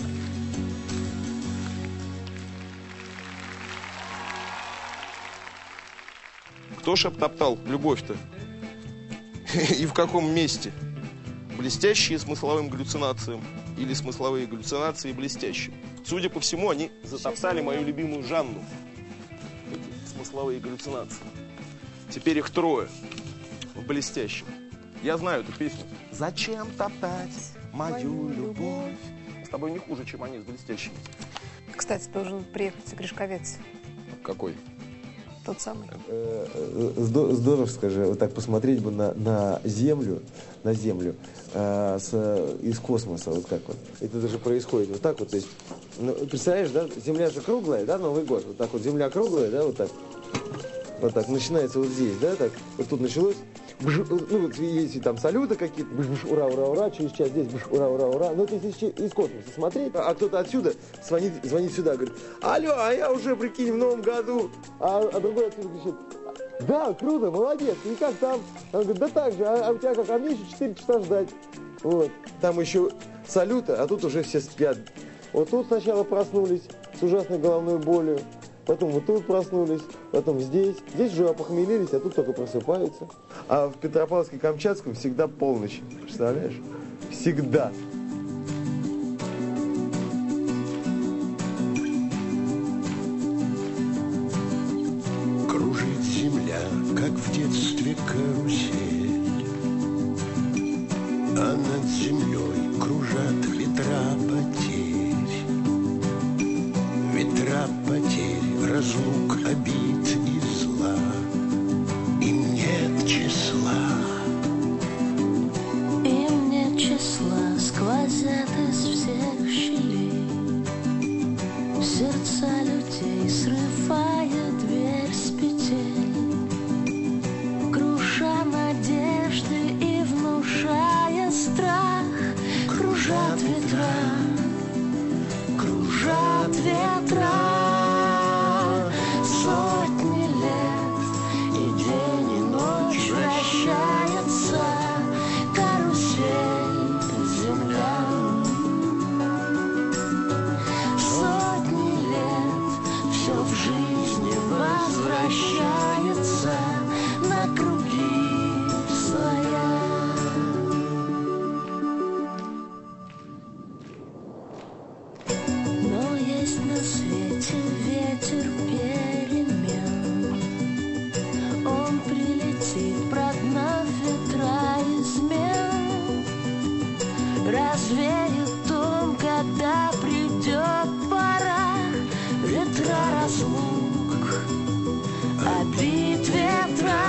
Кто ж обтоптал любовь-то? И в каком месте? Блестящие смысловым галлюцинациям или смысловые галлюцинации блестящие? Судя по всему, они затоптали мою любимую Жанну. Эти смысловые галлюцинации. Теперь их трое в блестящем. Я знаю эту песню. Зачем топтать мою любовь? С тобой не хуже, чем они с блестящими. Кстати, должен приехать Гришковец. Какой? Тот самый. Здоровско же вот так посмотреть бы на, на землю, на землю э, с, из космоса, вот как вот. Это даже происходит вот так вот, то есть, ну, представляешь, да, Земля же круглая, да, Новый год, вот так вот, Земля круглая, да, вот так, вот так, начинается вот здесь, да, так, вот тут началось, бж, ну, вот если там салюты какие-то, бж, бж, ура, ура, ура, через час здесь, бж, ура, ура, ура, ну, это если из космоса смотреть, а кто-то отсюда звонит, звонит сюда, говорит, алло, а я уже, прикинь, в новом году, а, а другой отсюда кричит, да, круто, молодец, и как там? Он говорит, да так же, а, а у тебя как, а мне еще четыре часа ждать, вот, там еще салюты, а тут уже все спят. Вот тут сначала проснулись с ужасной головной болью, потом вот тут проснулись, потом здесь. Здесь уже опохмелились, а тут только просыпаются. А в Петропавловске-Камчатском всегда полночь, представляешь? Всегда. как в детстве карусель, а над землей кружат ветра потерь, ветра потерь, разлук, обид и зла, им нет числа. Им нет числа, сквозят из всех щелей сердца людей, срывая дверь с петель, круша надежды и внушая страх. Кружат ветра, кружат ветра, сотни лет, и день, и ночь вращается карусель земля. Сотни лет все в жизни возвращается на круги своя. Но есть на свете ветер перемен, он прилетит, прогнав ветра измен, развеет он, когда придет пора. Ветра разлук, обид ветра,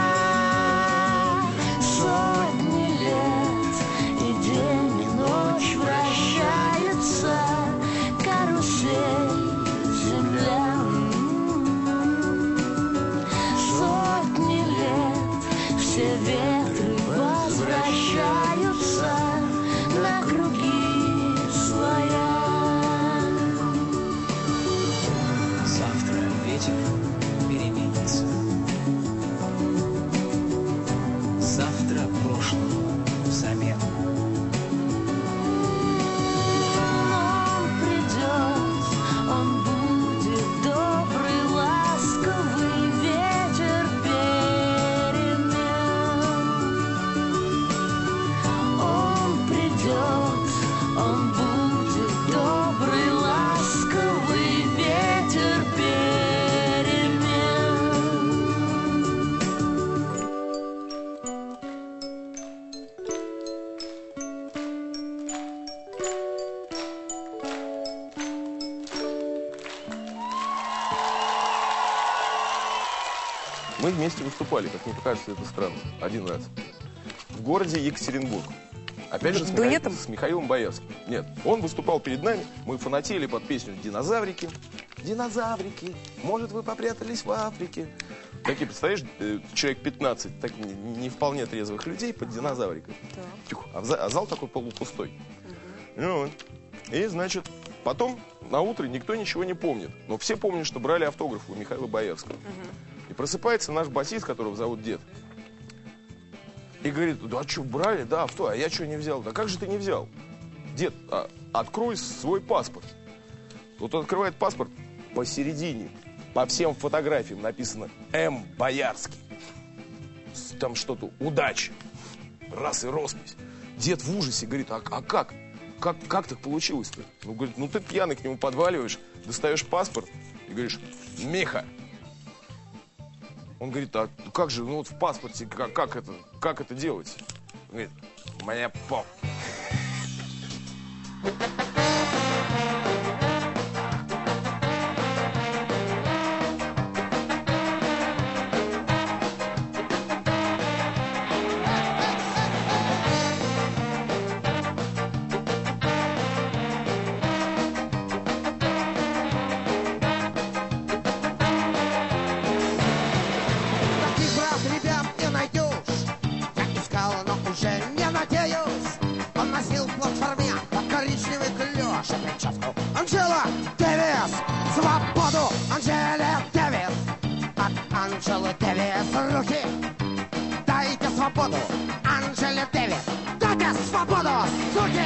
сотни лет, и день, и ночь вращается карусель земля. Сотни лет, все ветры возвращаются на круги своя. Завтра ветер переменится. Завтра прошлого взамен. Он придет, он будет добрый, ласковый ветер перемен. Он придет, он будет добрый, ласковый ветер перемен. Мы вместе выступали, как мне кажется, это странно, один раз. В городе Екатеринбург. Опять же, с, Миха... с Михаилом Боярским. Нет, он выступал перед нами, мы фанатели под песню «Динозаврики». Динозаврики, может, вы попрятались в Африке. Такие, представляешь, человек пятнадцать, так не, не вполне трезвых людей под динозавриком. Да. Тихо, а, за, а зал такой полупустой. Угу. Ну, вот. И, значит, потом на утро никто ничего не помнит. Но все помнят, что брали автограф у Михаила Боярского. Угу. И просыпается наш басист, которого зовут Дед. И говорит: да что, брали? Да, авто, а я что не взял? Да как же ты не взял? Дед, а, открой свой паспорт. Вот он открывает паспорт, посередине, по всем фотографиям написано «М. Боярский». Там что-то «Удачи». Раз и роспись. Дед в ужасе говорит: а, а как? как? Как так получилось-то? Ну, говорит, ну ты пьяный к нему подваливаешь, достаешь паспорт и говоришь: Миха. Он говорит: а как же, ну вот в паспорте, как, как, это, как это делать? Он говорит: моя поп. Анжела Дэвис, свободу Анжеле Дэвис. От Анжелы Дэвис руки. Дайте свободу Анжеле Дэвис. Дайте свободу, суки!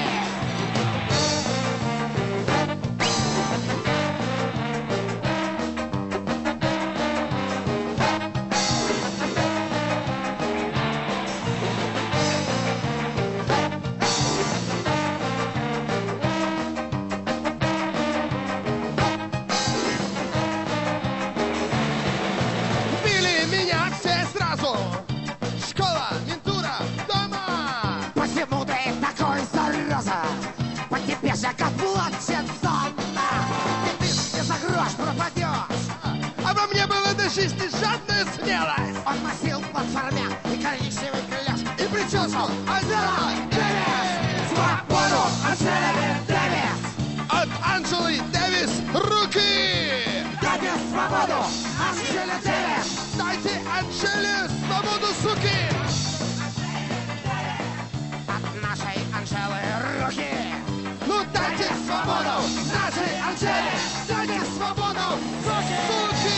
жизни жадная смелость. Он носил платформе и коричневый клеш, и прическу Анджела Дэвис. Свободу Анджеле Дэвис. От Анджелы Дэвис руки. Дайте свободу Анджеле Дэвис. Дайте Анджеле свободу, суки. От нашей Анджелы руки. Ну дайте свободу нашей Анджеле. Дайте свободу, суки.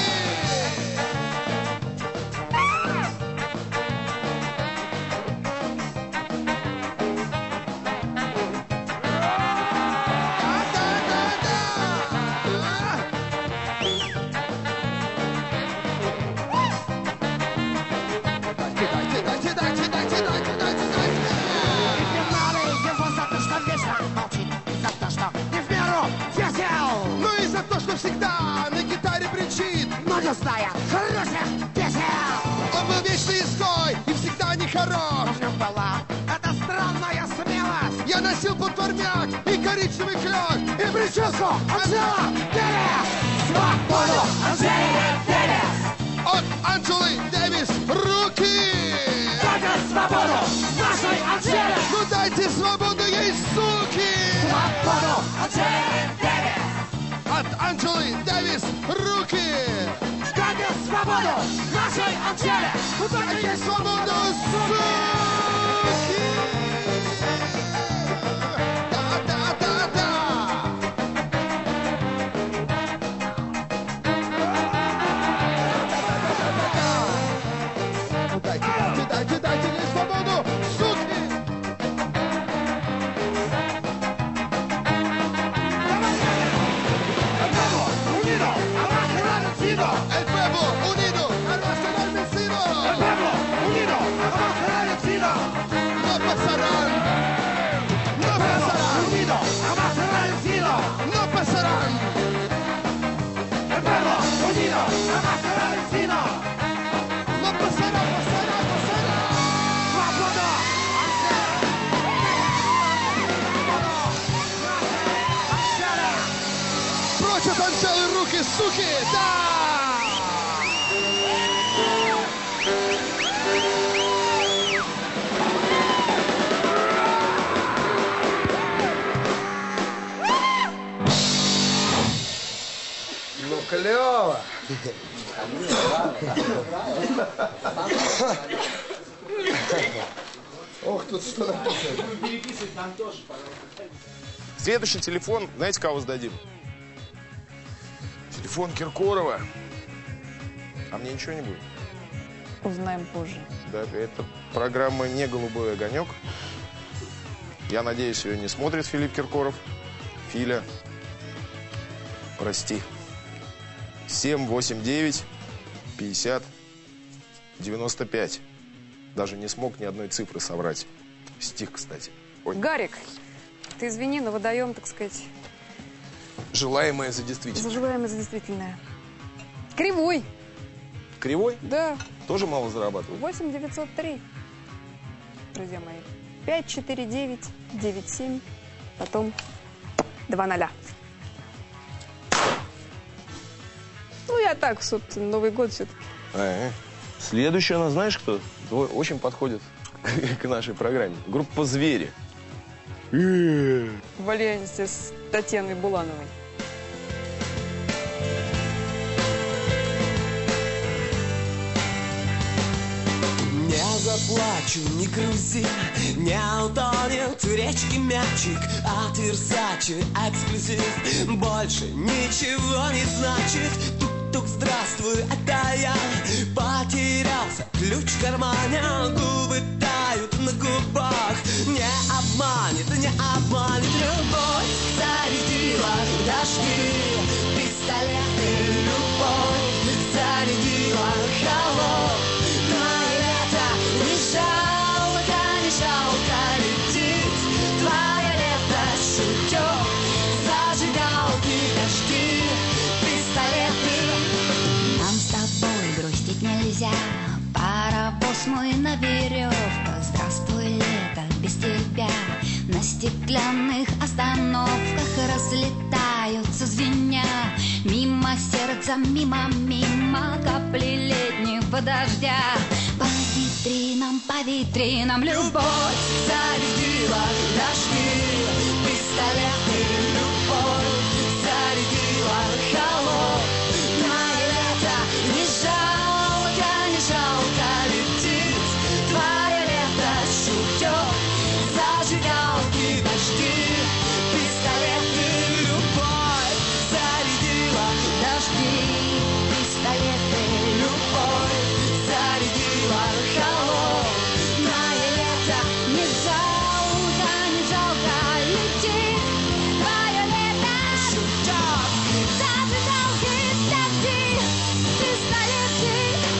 Всегда на гитаре бренчит, но не зная хороших песен. Он был вечный изгой и всегда нехорош. В нем была эта странная смелость. Я носил платформяк и коричневый клёш, и прическу Анджела Дэвис. Свободу Анджеле Дэвис. От Анджелы Дэвис руки. Дайте свободу нашей Анджеле. Ну дайте свободу ей, суки. Свободу Анджеле Дэвис. От Анджелы Дэвис руки. Дайте свободу нашей Анджеле. Дайте свободу, суки. Да-да-да-да. Дайте, дайте, дайте, дайте ей свободу, суки. El pueblo unido jamás será vencido. El pueblo unido jamás será vencido. No pasarán. No pasarán. Unido jamás será vencido. No pasarán. El pueblo unido jamás será vencido. No pasará, pasará, pasará. Свобода. Прочь от Анджелы руки, суки, да! Ну, клево. Ох, тут что написано. Следующий телефон, знаете, кого сдадим? Телефон Киркорова. А мне ничего не будет? Узнаем позже. Да, это программа «Не голубой огонек». Я надеюсь, ее не смотрит Филипп Киркоров. Филя, прости. семь восемь девять пятьдесят девяносто пять. Даже не смог ни одной цифры соврать. Стих, кстати. Ой. Гарик, ты извини, но выдаем, так сказать... Желаемое за действительное. Желаемое за действительное. Кривой. Кривой? Да. Тоже мало зарабатывает? восемь девятьсот три, друзья мои. пять четыре девять девять семь, потом два ноля. Ну, я так, собственно, Новый год все-таки. А, следующая, она, знаешь кто? Очень подходит к нашей программе. Группа «Звери». В альянсе с Татьяной Булановой. Не заплачу, не грузи, не утонет в речке мячик. От Версачи эксклюзив больше ничего не значит. Тук-тук, здравствуй, это я. Потерялся ключ в кармане, губы тают на губах. Не обманет, не обманет любовь. Зарядила дожди, пистолеты, любовь. Зарядила холодное лето. Не жалко, не жалко летит твое лето, шутёк. Зажигалки, дожди, пистолеты. Нам с тобой грустить нельзя, паровоз мой на веревках. Здравствуй, лето, без тебя. На стеклянных остановках разлетаются пробираются звеня. Мимо сердца, мимо, мимо капли летнего дождя. По витринам, по витринам любовь зарядила дожди. Пистолеты, любовь зарядила холодное лето. Не жалко, не жалко летит твое лето. Шутёк, зажигалки, дожди. Пистолеты, любовь зарядила дожди. Пистолеты, любовь зарядила холодное лето. Не жалко, не жалко летит твое лето. Шутёк, зажигалки, дожди. Пистолеты,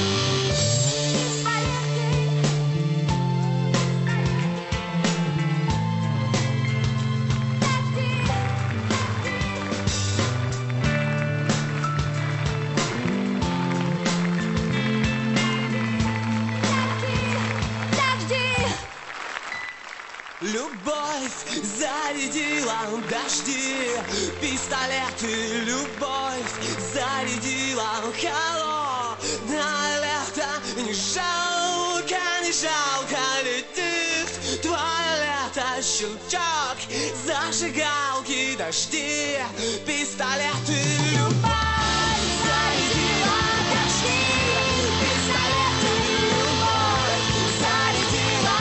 Любовь зарядила дожди, пистолеты, любовь зарядила холодное лето. Не жалко, не жалко летит твое лето. Щелчок, зажигалки, дожди, пистолеты, любовь зарядила дожди. Пистолеты, любовь зарядила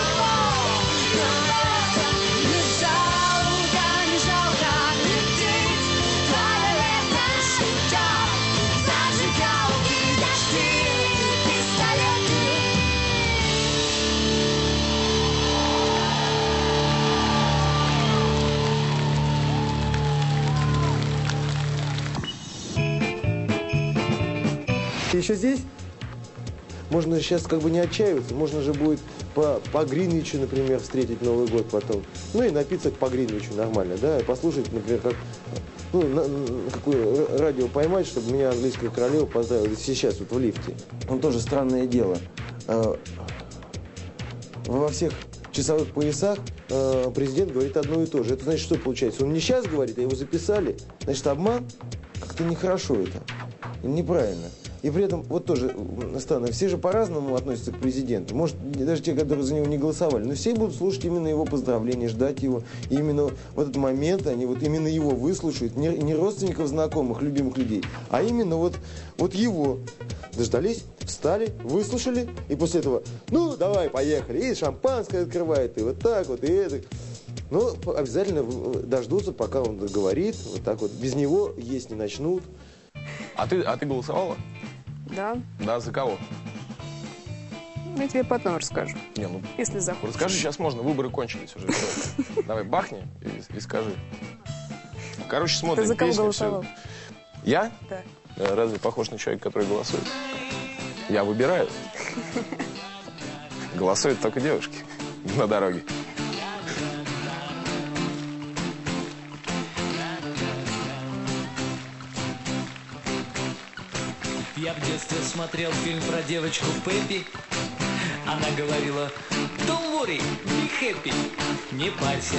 не жалко, не жалко летит твое лето. Шутёк, зажигалки, дожди, пистолеты. Ты еще здесь? Можно сейчас как бы не отчаиваться, можно же будет по, по Гринвичу, например, встретить Новый год потом. Ну и напиться по Гринвичу нормально, да, и послушать, например, как, ну, на, на какое радио поймать, чтобы меня английская королева поздравила сейчас вот в лифте. Он тоже странное дело. Во всех часовых поясах президент говорит одно и то же. Это значит, что получается? Он не сейчас говорит, а его записали. Значит, обман? Как-то нехорошо это. Неправильно. И при этом, вот тоже странно, все же по-разному относятся к президенту. Может, даже те, которые за него не голосовали. Но все будут слушать именно его поздравления, ждать его. И именно в этот момент они вот именно его выслушают. Не, не родственников, знакомых, любимых людей, а именно вот, вот его. Дождались, встали, выслушали. И после этого, ну, давай, поехали. И шампанское открывает, и вот так вот, и это. Но обязательно дождутся, пока он говорит. Вот так вот. Без него есть не начнут. А ты, а ты голосовала? Да. Да, за кого? Я тебе потом расскажу. Не, ну, если захочешь. Расскажи, сейчас можно, выборы кончились уже. Давай, бахни и, и скажи. Короче, смотрим. Ты за кого песню, голосовал? все. Я? Да. Разве похож на человека, который голосует? Я выбираю. Голосуют только девушки на дороге. Я в детстве смотрел фильм про девочку Пеппи. Она говорила: Don't worry, be happy. Не парься,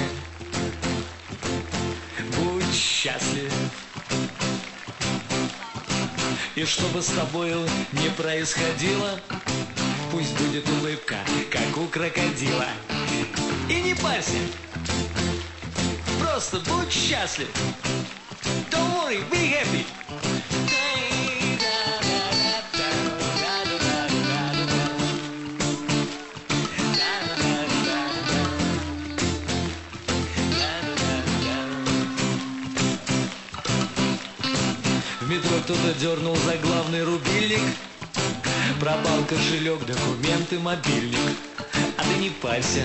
будь счастлив. И что бы с тобою ни происходило, пусть будет улыбка, как у крокодила. И не парься, просто будь счастлив. Don't worry, be happy. В метро кто-то дернул за главный рубильник. Пропал кошелек, документы, мобильник. А ты не парься,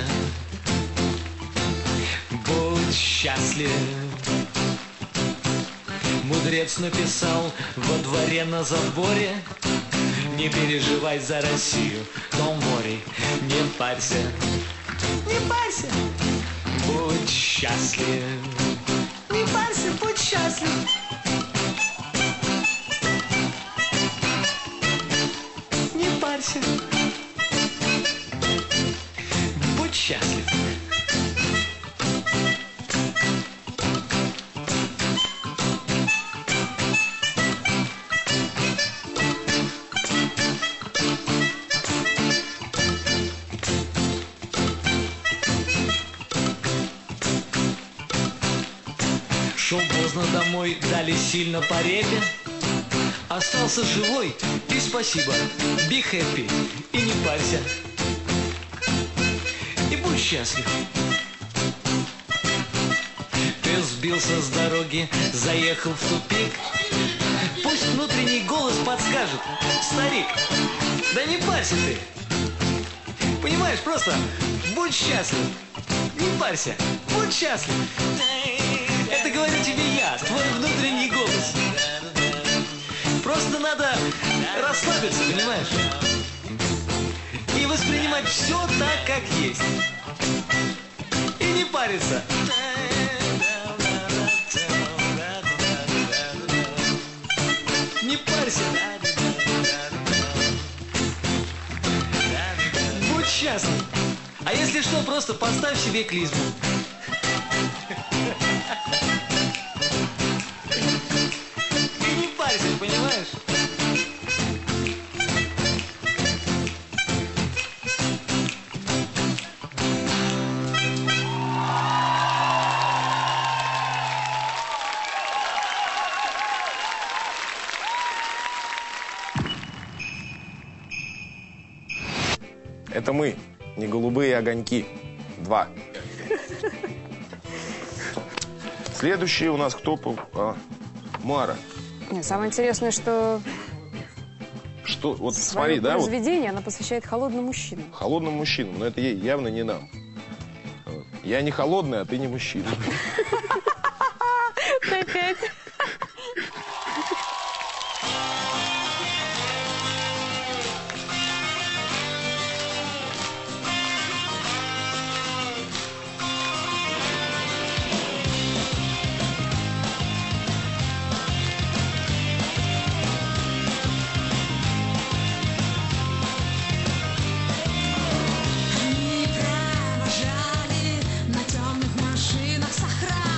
будь счастлив. Мудрец написал во дворе на заборе: не переживай за Россию, don't worry, не парься. Не парься, будь счастлив. Не парься, будь счастлив. Не парься, будь счастлив. Шел поздно домой, дали сильно по репе. Остался живой, и спасибо. Be happy, и не парься. И будь счастлив. Пес сбился с дороги, заехал в тупик. Пусть внутренний голос подскажет: старик, да не парься ты. Понимаешь, просто будь счастлив. Не парься, будь счастлив. Это говорю тебе я, твой внутренний голос. Просто надо расслабиться, понимаешь? И воспринимать все так, как есть. И не париться. Не парься. Будь счастлив. А если что, просто поставь себе клизму. И не парься, понимаешь? Это мы, не голубые огоньки. Два. Следующий у нас кто? А, Мара. Нет, самое интересное, что Что? Вот свое смотри, да? Вот произведение она посвящает холодным мужчинам. холодным мужчинам, но это ей явно не нам. Я не холодный, а ты не мужчина. Опять. Они провожали на темных машинах с охраной.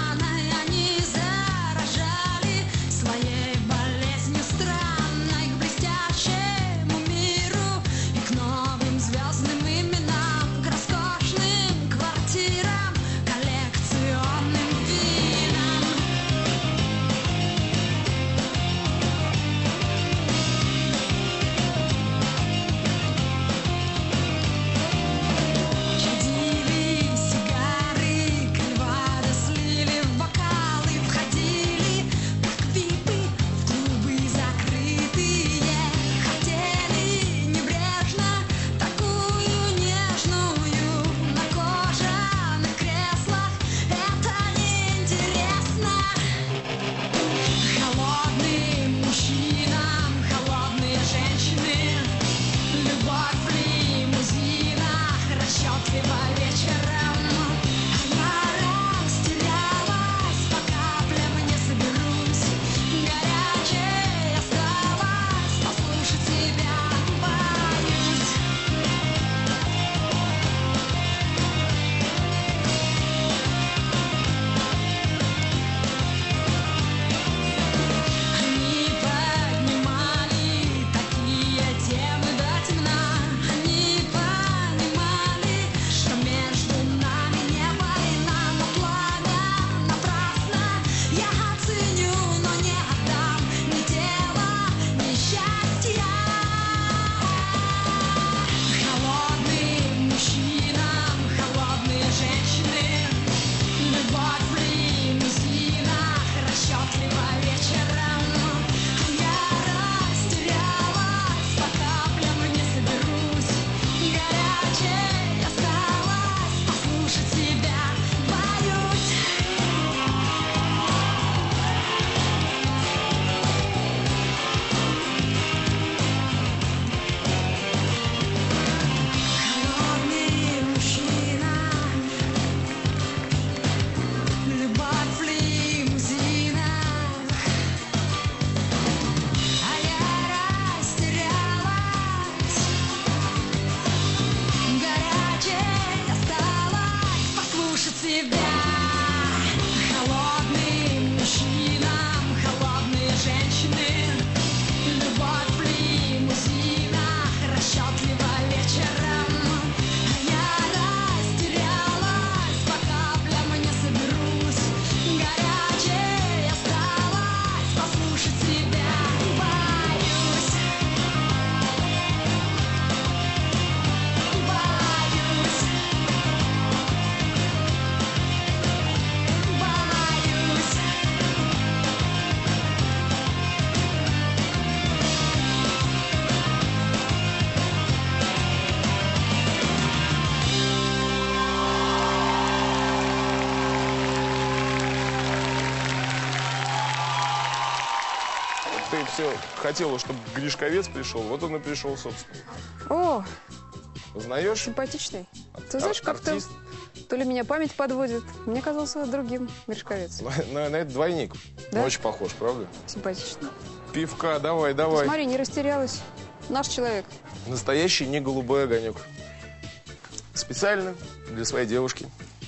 Маша все хотела, чтобы Гришковец пришел, вот он и пришел, собственно. О, узнаешь? Симпатичный. Ты Ар- знаешь, как-то артист. то ли меня память подводит. Мне казался другим Гришковец. На, на это двойник. Да? Очень похож, правда? Симпатичный. Пивка, давай, давай. Смотри, не растерялась. Наш человек. Настоящий не голубой огонек. Специально для своей девушки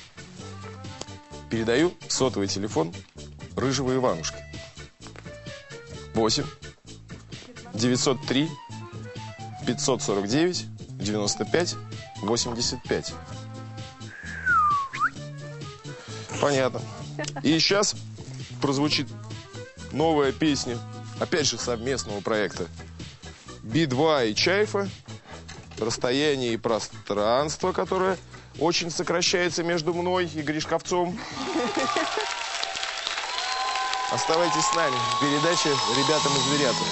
передаю сотовый телефон рыжего Иванушки. восемь девятьсот три пятьсот сорок девять девяносто пять восемьдесят пять. Понятно. И сейчас прозвучит новая песня, опять же, совместного проекта Би два и Чайфа. Расстояние и пространство, которое очень сокращается между мной и Гришковцом. Оставайтесь с нами в передаче «Ребятам и зверятам».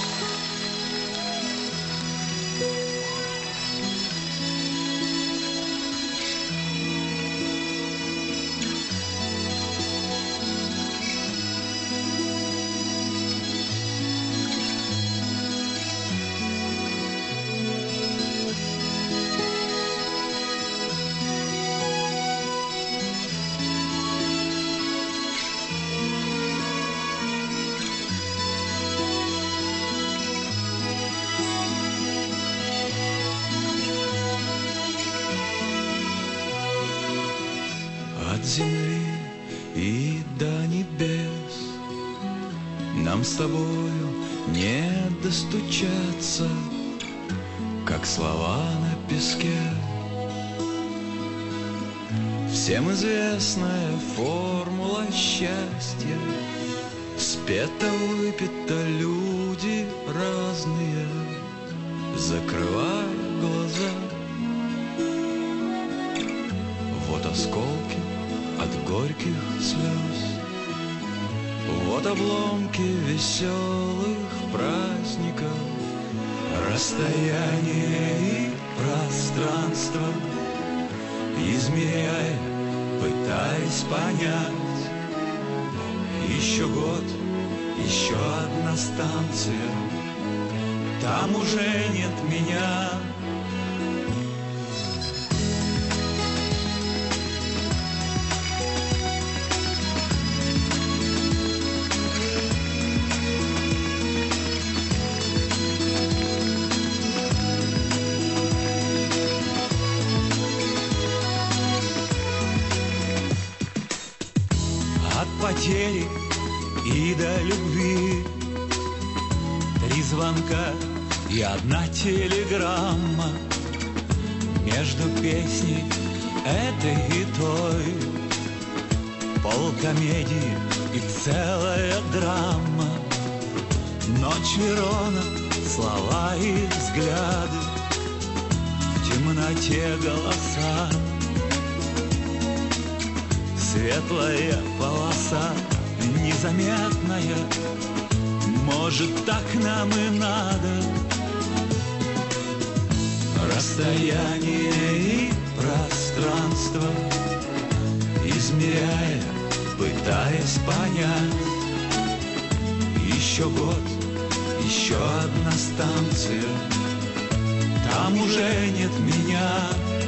От земли и до небес нам с тобою не достучаться, как слова на песке. Всем известная формула счастья, спета, выпита, люди разные, закрывая глаза. Вот осколки от горьких слез, вот обломки веселых праздников, расстояние и пространство, измеряя, пытаясь понять. Еще год, еще одна станция, там уже нет меня. Потери и до любви, три звонка и одна телеграмма, между песней этой и той, полкомедии и целая драма. Ночь Верона, слова и взгляды, в темноте голоса. Светлая полоса, незаметная, может, так нам и надо. Расстояние и пространство, измеряя, пытаясь понять. Еще год, еще одна станция, там уже нет меня.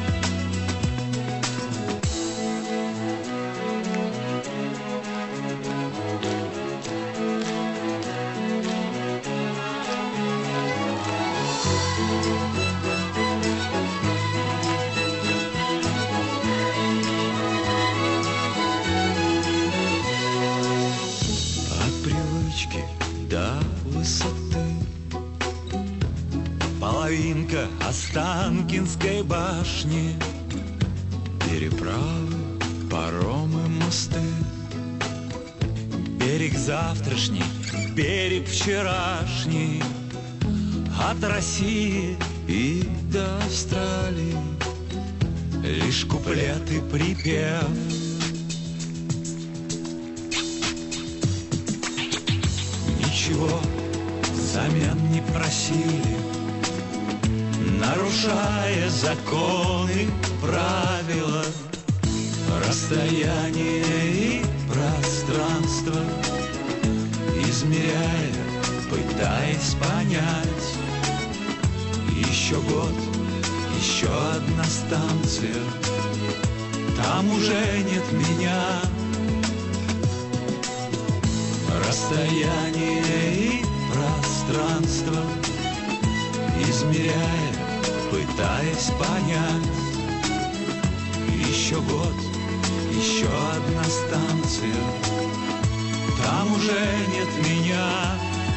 Половинка Останкинской башни, переправы, паромы, мосты, берег завтрашний, берег вчерашний, от России и до Австралии, лишь куплет и припев. Ничего взамен не просили, нарушая законы, правила, расстояние и пространство, измеряя, пытаясь пытаясь понять. Еще год, еще одна станция, там уже нет меня. Расстояние и пространство измеряя, пытаясь понять. Еще год, еще одна станция, там уже нет меня.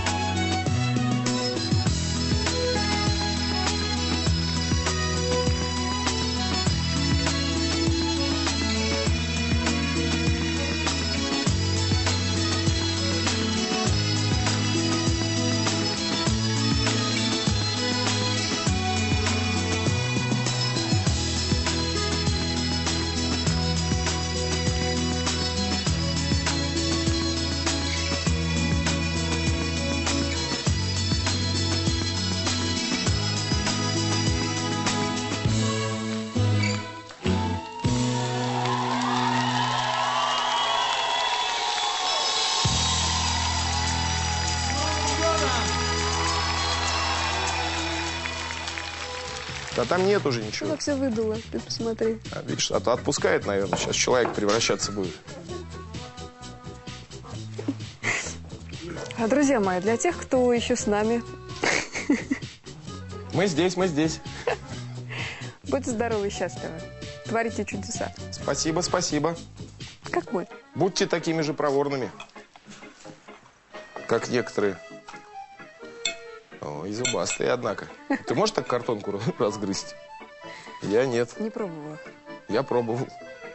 А там нет уже ничего. Ну, все выдуло, ты посмотри. А, видишь, а то отпускает, наверное. Сейчас человек превращаться будет. А, друзья мои, для тех, кто еще с нами. Мы здесь, мы здесь. Будьте здоровы и счастливы. Творите чудеса. Спасибо, спасибо. Как мы. Будьте такими же проворными, как некоторые. Ой, зубастые, однако. Ты можешь так картонку разгрызть? Я нет. Не пробовала. Я пробовал.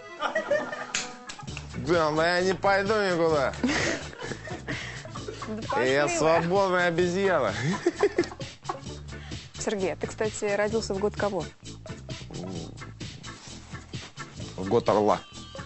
Да, но я не пойду никуда. Да я вы. свободная обезьяна. Сергей, а ты, кстати, родился в год кого? В год орла.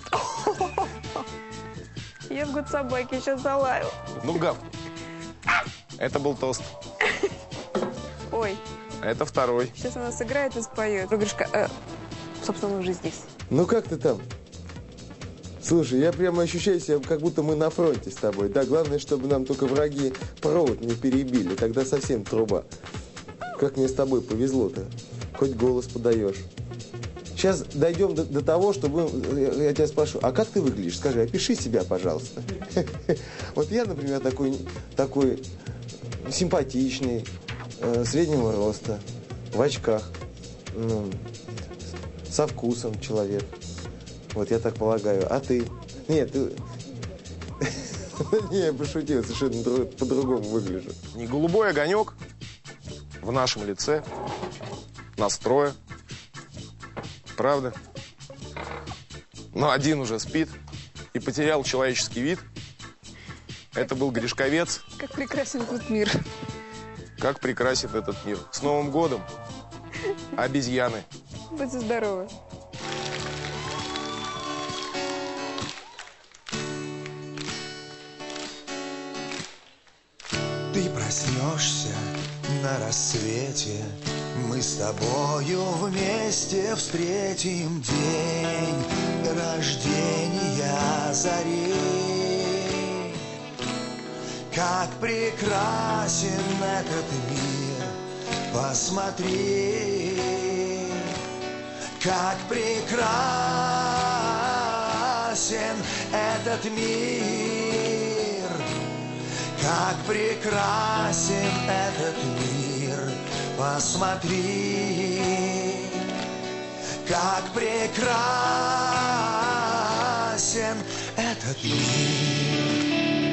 Я в год собаки сейчас залаю. Ну, гав. Это был тост. Ой. Это второй. Сейчас она сыграет и споет. Гришка, э, собственно, мы уже здесь. Ну как ты там? Слушай, я прямо ощущаю себя, как будто мы на фронте с тобой. Да, главное, чтобы нам только враги провод не перебили. Тогда совсем труба. Как мне с тобой повезло-то. Хоть голос подаешь. Сейчас дойдем до, до того, чтобы... Я, я тебя спрошу, а как ты выглядишь? Скажи, опиши себя, пожалуйста. Вот я, например, такой, такой симпатичный, э, среднего роста, в очках, ну, со вкусом человек. Вот я так полагаю. А ты? Нет, ты... Не, я пошутил, совершенно по-другому выгляжу. Не голубой огонек в нашем лице, настроя. Правда? Но один уже спит и потерял человеческий вид. Это был Гришковец. Как прекрасен этот мир. Как прекрасен этот мир. С Новым годом, обезьяны. Будьте здоровы. Ты проснешься на рассвете, мы с тобою вместе встретим день рождения зари. Как прекрасен этот мир, посмотри, как прекрасен этот мир, как прекрасен этот мир, посмотри, как прекрасен этот мир.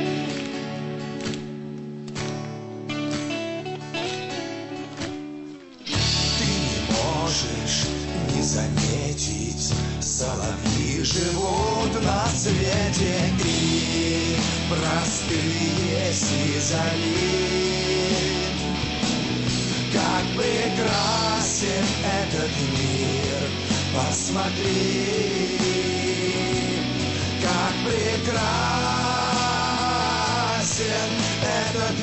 Не заметить, соловьи живут на свете, и простые сизали. Как прекрасен этот мир, посмотри, как прекрасен этот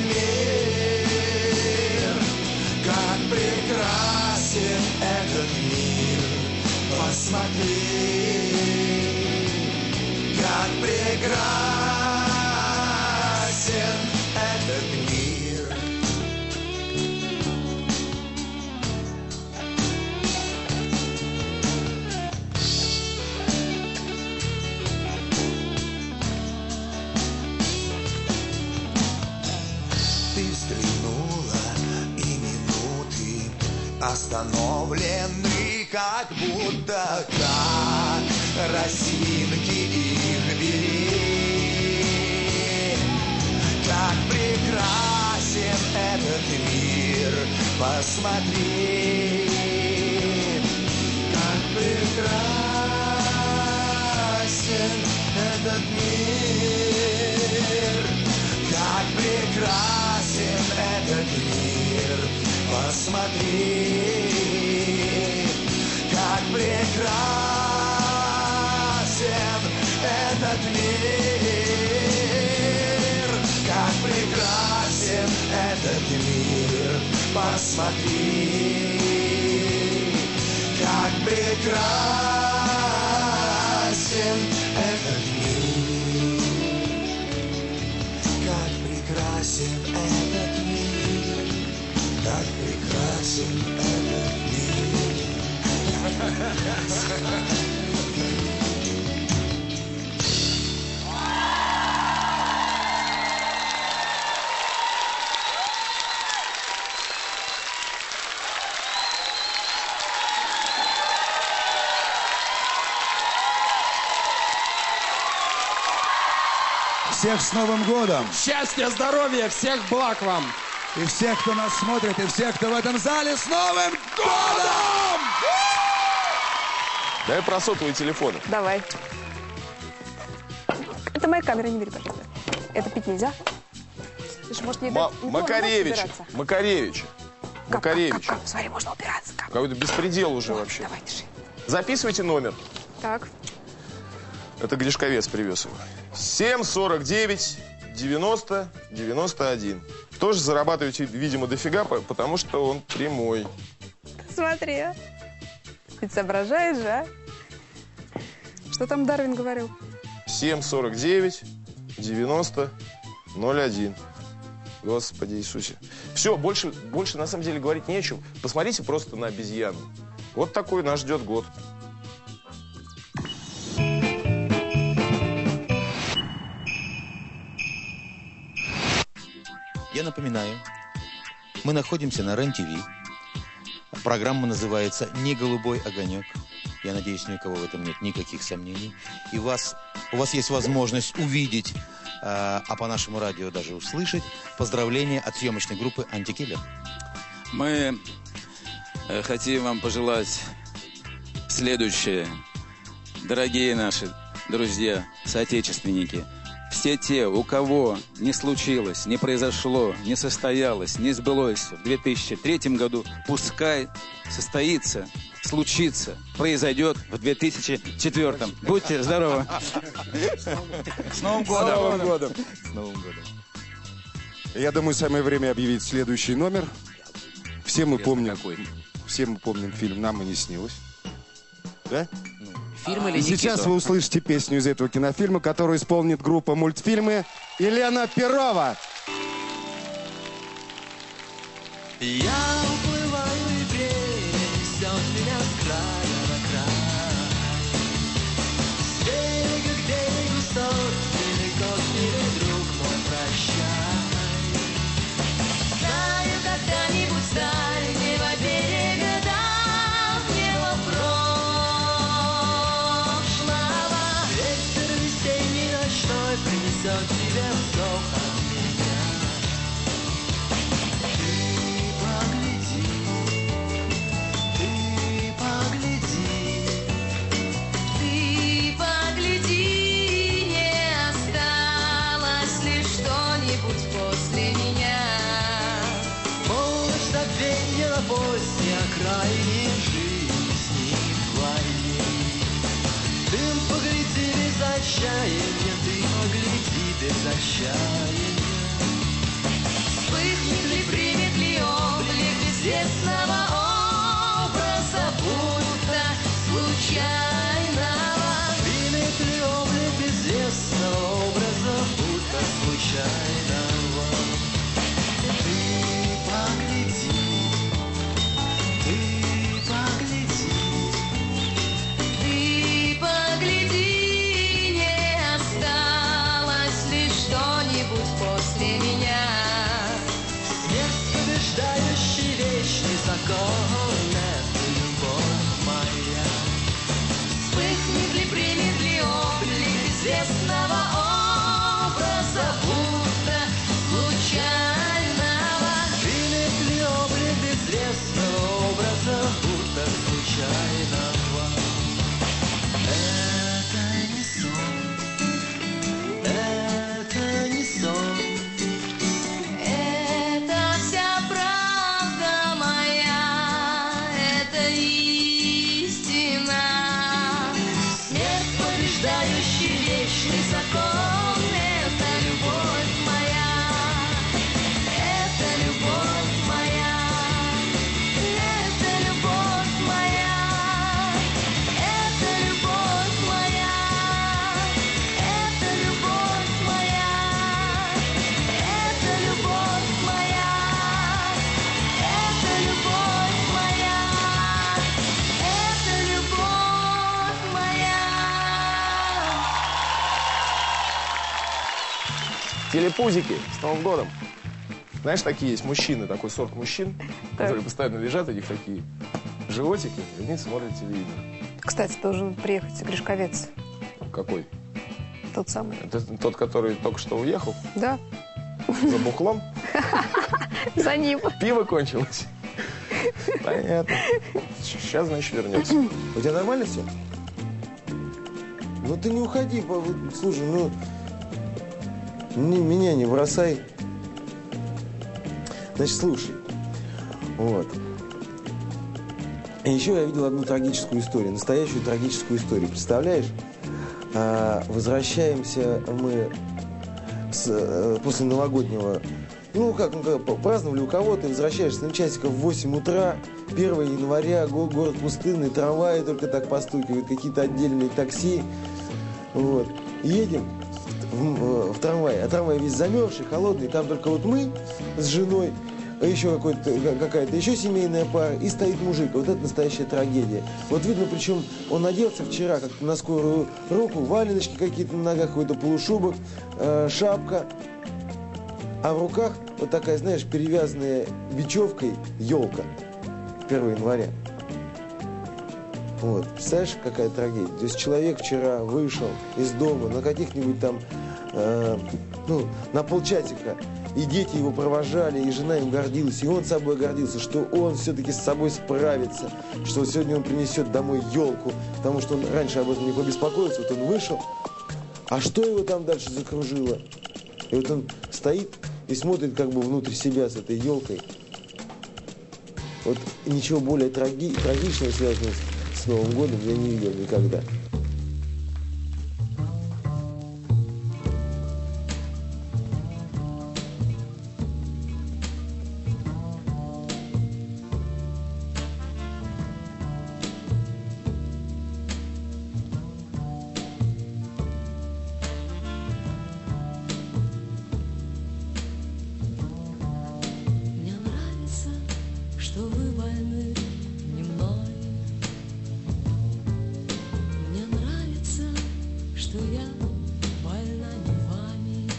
мир, как прекрасен этот мир, посмотри, как прекрасен этот мир. остановлены, как будто как росинки их бери. Как прекрасен этот мир, посмотри, как прекрасен этот мир, как прекрасен этот мир, посмотри, как прекрасен этот мир, как прекрасен этот мир, посмотри, как прекрасен этот мир, как прекрасен этот мир, как прекрасен этот мир, как прекрасен этот мир. Всех с Новым годом! Счастья, здоровья, всех благ вам! И всех, кто нас смотрит, и всех, кто в этом зале, с Новым годом! Давай про сотовые телефоны. Давай. Это моя камера, не бери, пожалуйста. Это пить нельзя. Слушай, может, не Ма- так- не Макаревич, убираться? Макаревич, Макаревич. Как, как? Смотри, можно убираться. Как? Какой-то беспредел уже вообще. Давай, держи. Записывайте номер. Так. Это Гришковец привез его. семь сорок девять девяносто девяносто один. Тоже зарабатываете, видимо, дофига, потому что он прямой. Смотри, а. Ведь соображаешь же, а? Что там Дарвин говорил? семь сорок девять девяносто ноль один. Господи Иисусе. Все, больше, больше на самом деле говорить не о чем. Посмотрите просто на обезьяну. Вот такой нас ждет год. Я напоминаю, мы находимся на РЕН-ТВ. Программа называется «Не голубой огонек». Я надеюсь, ни у кого в этом нет никаких сомнений. И вас, у вас есть возможность увидеть, э, а по нашему радио даже услышать, поздравления от съемочной группы «Антикиллер». Мы э, хотим вам пожелать следующее. Дорогие наши друзья, соотечественники, все те, у кого не случилось, не произошло, не состоялось, не сбылось в две тысячи третьем году, пускай состоится, случится, произойдет в две тысячи четвёртом. Будьте здоровы! С Новым годом! С Новым годом! С Новым годом! Я думаю, самое время объявить следующий номер. Все мы помним, какой? все мы помним фильм «Нам и не снилось». Да? Фильм или И сейчас Никиту? вы услышите песню из этого кинофильма, которую исполнит группа «Мультфильмы» Елена Перова. Я уплываю, и время несет меня с края на край. С берега к берегу сот, далеко смелый друг мой, прощай. Знаю, когда-нибудь сталь небо берега давнего прошлого. Ветер весенний ночной принесет тебе вздох от меня. Ты погляди, не осталось ли что-нибудь после меня. Полночь забвенья после окраине жизни твоей. Дым погляди без отчаяния, ты погляди без отчаяния. Вспыхнет ли, примет ли облик известного образа, будто случайного? Примет ли облик известного образа, будто случайного? Ты погляди, ты погляди. Ты погляди, не осталось ли что-нибудь после меня. Телепузики, с Новым годом. Знаешь, такие есть мужчины, такой сорт мужчин, Так. которые постоянно лежат, у них такие животики, и они смотрят телевизор. Кстати, должен приехать Гришковец. Какой? Тот самый. Это тот, который только что уехал? Да. За бухлом? За ним. Пиво кончилось. Понятно. Сейчас, значит, вернется. У тебя нормально все? Ну ты не уходи, по- вот, слушай, ну не- меня не бросай. Значит, слушай, вот. И еще я видел одну трагическую историю, настоящую трагическую историю. Представляешь? А, возвращаемся мы с, э, после новогоднего, ну как, ну, как, праздновали у кого-то, и возвращаешься на часиков в восемь утра, первого января, го- город пустынный, трамваи только так постукивают, какие-то отдельные такси. Вот. Едем в, в трамвае, а трамвай весь замерзший, холодный, там только вот мы с женой, а еще какой-то, какая-то еще семейная пара, и стоит мужик. Вот это настоящая трагедия. Вот видно, причем он оделся вчера как-то на скорую руку, валеночки какие-то на ногах, какой-то полушубок, э, шапка, а в руках вот такая, знаешь, перевязанная бечевкой елка первого января. Вот. Представляешь, какая трагедия? То есть человек вчера вышел из дома на каких-нибудь там, э, ну, на полчасика, и дети его провожали, и жена им гордилась, и он собой гордился, что он все-таки с собой справится, что сегодня он принесет домой елку, потому что он раньше об этом не побеспокоился, вот он вышел, а что его там дальше закружило? И вот он стоит и смотрит как бы внутрь себя с этой елкой. Вот ничего более траги трагичного, связанного с, с Новым годом, я не видел никогда. Мне нравится, что вы больны не мной. Мне нравится, что я больна не вами.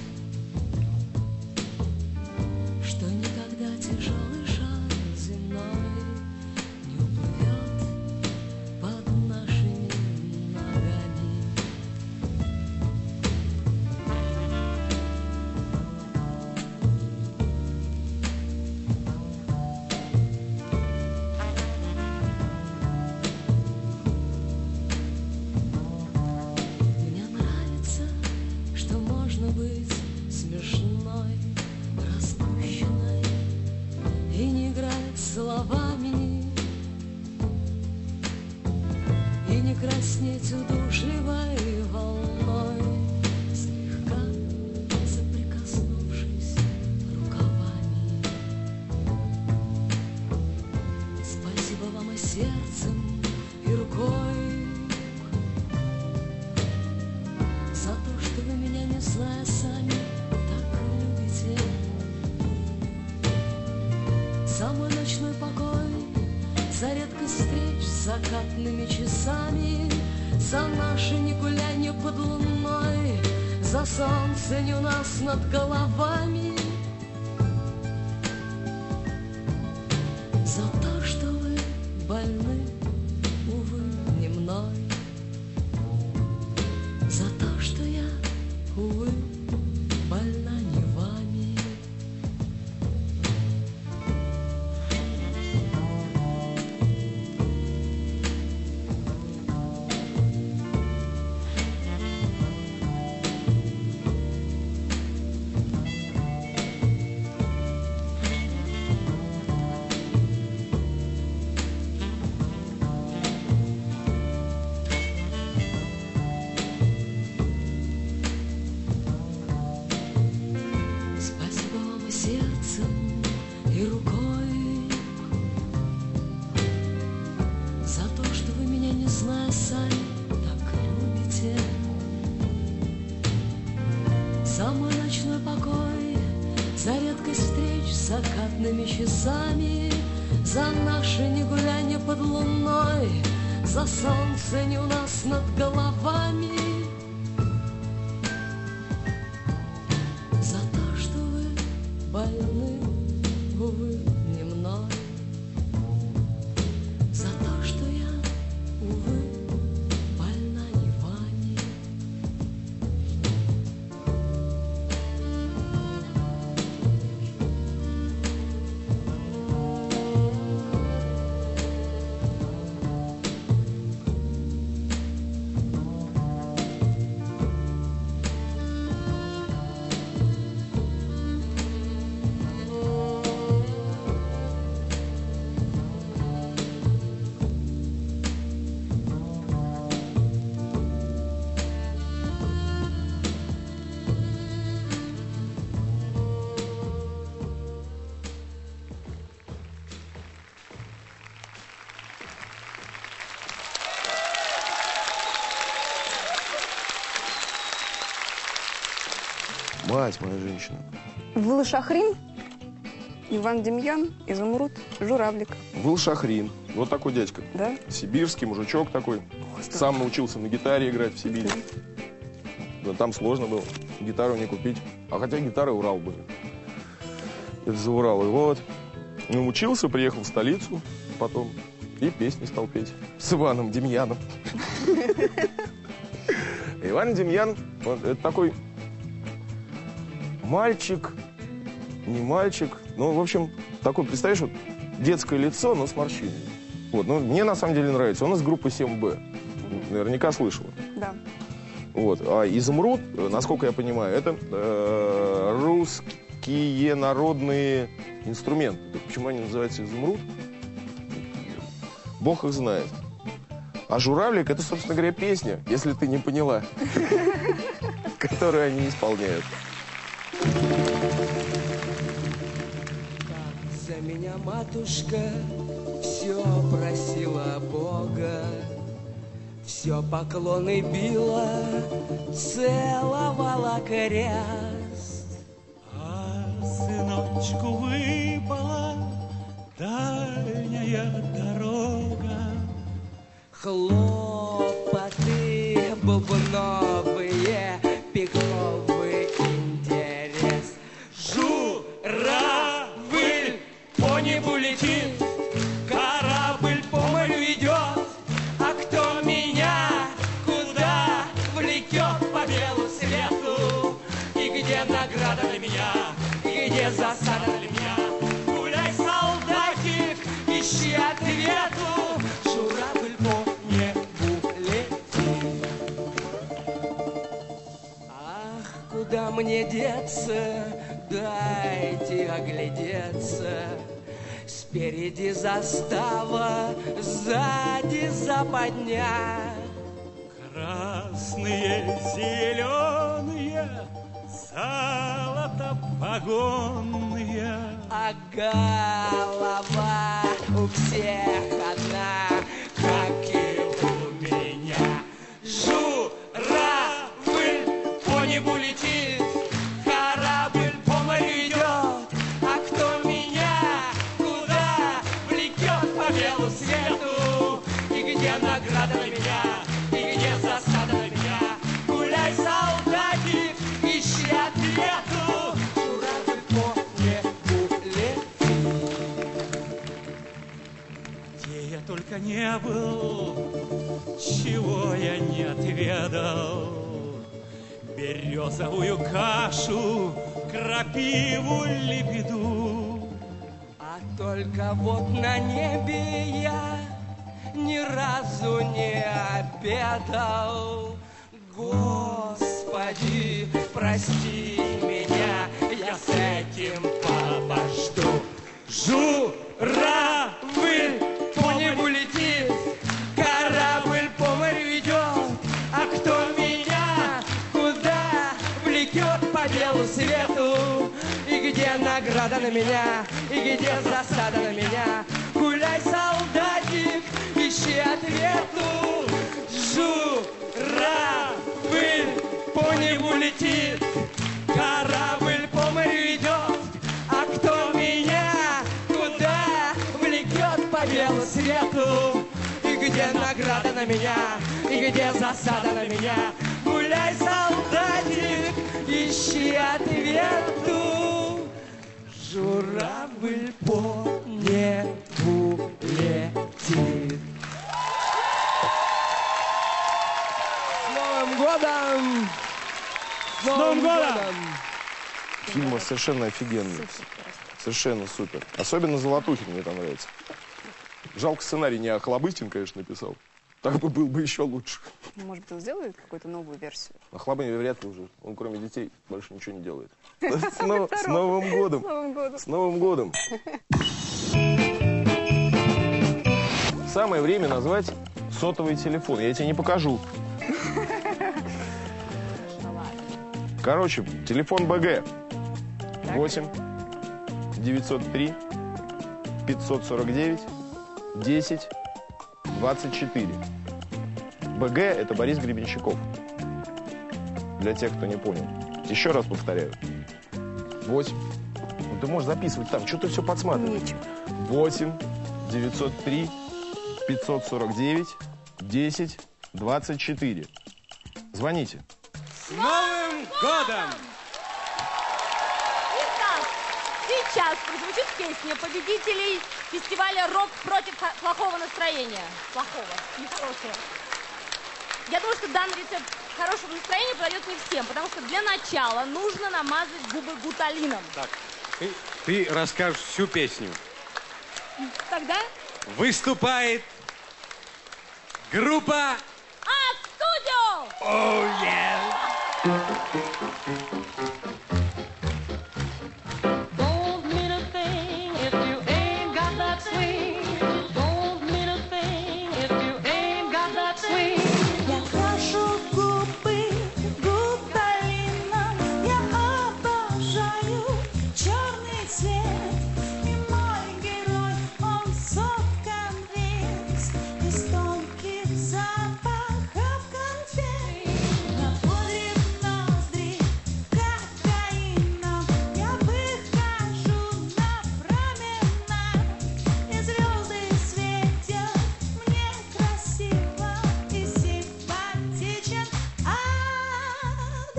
Что никогда тяжелый шар земной не уплывет под нашими ногами. Мне нравится, что можно быть смешной, распущенной и не играть словами, и не краснеть удушливой волной, слегка соприкоснувшись рукавами. Спасибо вам и сердцем, и рукой за то, что вы меня, не зная сами, так любите. За мой ночной покой, за редкость встреч с закатными часами, за наше негулянье под луной, за солнце не у нас над головами, за то, что вы больны, увы, не мной, за то, что я, увы, больна не вами. Спасибо вам и сердцем, и рукой за то, что вы меня, не зная сами, так любите. За мой ночной покой, за редкость встреч с закатными часами, за наше негулянье под луной, за солнце не у нас над головами, за больным, увы, не мной. За то, что я, увы, больна не вами. Мать моя женщина. Выл Шахрин, Иван Демьян, Изумруд, Журавлик. Выл Шахрин. Вот такой дядька. Да? Сибирский мужичок такой. Сам научился на гитаре играть в Сибири. Да, там сложно было гитару не купить. А хотя гитары Урал были. Это за Урал. И вот. Ну, учился, приехал в столицу потом. И песни стал петь. С Иваном Демьяном. Иван Демьян, вот, это такой мальчик, не мальчик. Ну, в общем, такой, представляешь, вот детское лицо, но с морщинами. Вот, ну, мне на самом деле нравится. Он из группы семь бэ. Наверняка слышала. Да. Вот. А изумруд, насколько я понимаю, это э, русские народные инструменты. Так почему они называются изумруд? Бог их знает. А журавлик — это, собственно говоря, песня, если ты не поняла, которую они исполняют. За меня матушка все просила Бога, все поклоны била, целовала крест. А сыночку выпала дальняя дорога. Хлопоты бубновые, пиковый интерес. Журавль по небу летит, корабль по морю идет. А кто меня куда влекет по белу свету? И где награда для меня, и где засада для меня? Гуляй, солдатик, ищи ответу. Журавль по небу летит. Ах, куда мне деться? Дайте оглядеться. Спереди застава, сзади западня. Красные, зеленые, золото погонные. А голова у всех одна, как и у меня. Журавль по небу летит, корабль по морю идет. А кто меня куда влекет по белу свету? И где награда для меня, и где засада для меня? Гуляй, солдатик, ищи ответу. Журавль по небу летит. Где я только не был, чего я не отведал. Березовую кашу, крапиву, лебеду. А только вот на небе я ни разу не обедал. Господи, прости меня, я с этим подожду. Журавль по небу летит, корабль по морю идет. А кто меня куда влекет по белу свету? И где награда на меня, и где засада на меня? Гуляй, солдатик, ищи ответу. Журавль по небу летит, корабль по морю идет. А кто меня куда влекет по белу свету? И где награда на меня, и где засада на меня? Гуляй, солдатик, ищи ответу. журавль по небу летит. С Новым годом! С Новым годом! Фильмы совершенно офигенные. Совершенно супер. Особенно Золотухин мне там нравится. Жалко, сценарий не Охлобыстин, конечно, написал. Так бы был бы еще лучше. Может быть, он сделает какую-то новую версию? Охлобыстин вряд ли уже. Он кроме детей больше ничего не делает. С Новым годом! С Новым годом! Самое время назвать сотовый телефон. Я тебе не покажу. Короче, телефон БГ. восемь девятьсот три пятьсот сорок девять десять двадцать четыре. БГ – это Борис Гребенщиков. Для тех, кто не понял. Еще раз повторяю. восемь. Ну, ты можешь записывать там. Что ты все подсматриваешь? восемь девятьсот три пятьсот сорок девять десять двадцать четыре. Звоните. С Новым годом! Итак, сейчас прозвучит песня победителей фестиваля «Рок против плохого настроения». Плохого, не хорошего. Я думаю, что данный рецепт хорошего настроения подойдет не всем, потому что для начала нужно намазать губы гуталином. Так, ты, ты расскажешь всю песню. Тогда Выступает группа А-студио! Oh, yeah! Don't mean a thing if you ain't got that swing. Don't mean a thing if you ain't got that swing. Я крашу губы гуталином, я обожаю черный цвет. И мой герой, он сок-конвейс из тонких запахов конфет. Напорит ноздри кокаином, я выхожу на променад, и звезды светят мне красиво и симпатичен ад.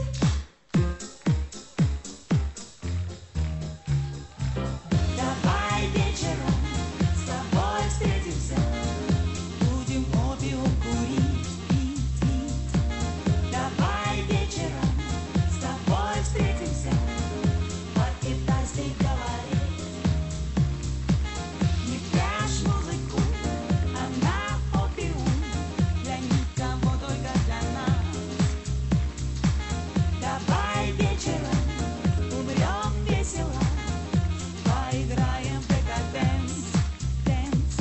Давай вечером с тобой встретимся, будем опиум курить, пить, пить. Давай вечером с тобой встретимся, по-китайски говорить. Не прячь музыку, она опиум, для никого, только для нас. Давай вечером умрем весело, поиграем в декаденс, дэнс,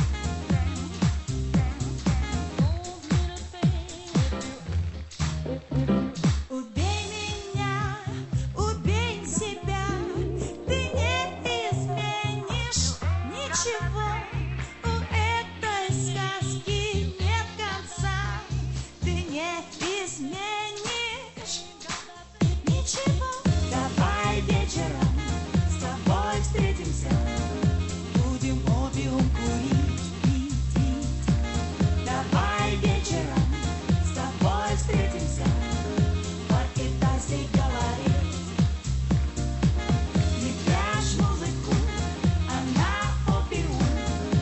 убей меня, убей себя, ты не изменишь ничего. У этой сказки нет конца, ты не изменишь ничего. Давай вечером с тобой встретимся, будем опиум курить, пить, пить. Давай вечером с тобой встретимся, по-китайски говорить. Не прячь музыку, она опиум,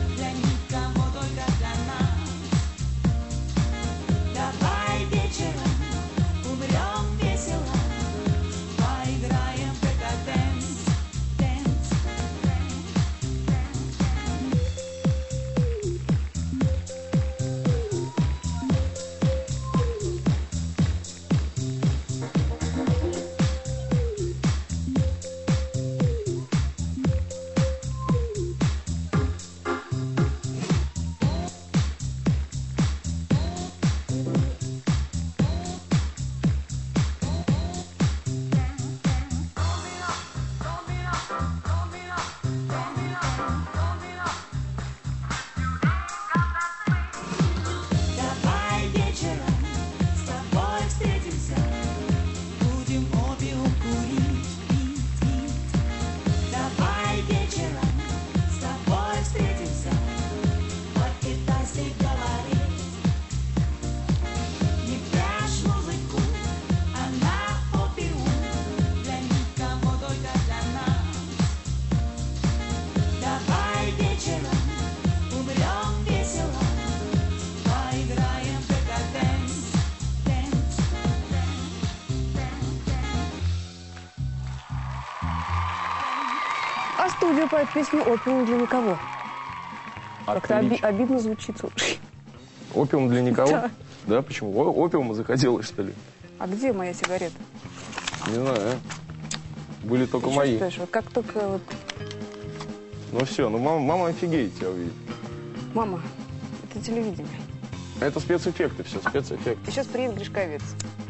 студию поет песню «Опиум для никого». Как-то оби обидно звучит. Опиум для никого? Да. Да, почему? О, опиума захотелось, что ли? А где моя сигарета? Не знаю. Были только Ты мои. чувствуешь, вот как только вот... Ну все, ну мама, мама офигеет тебя увидит. Мама, это телевидение. Это спецэффекты, все, спецэффекты. И сейчас приедет Гришковец.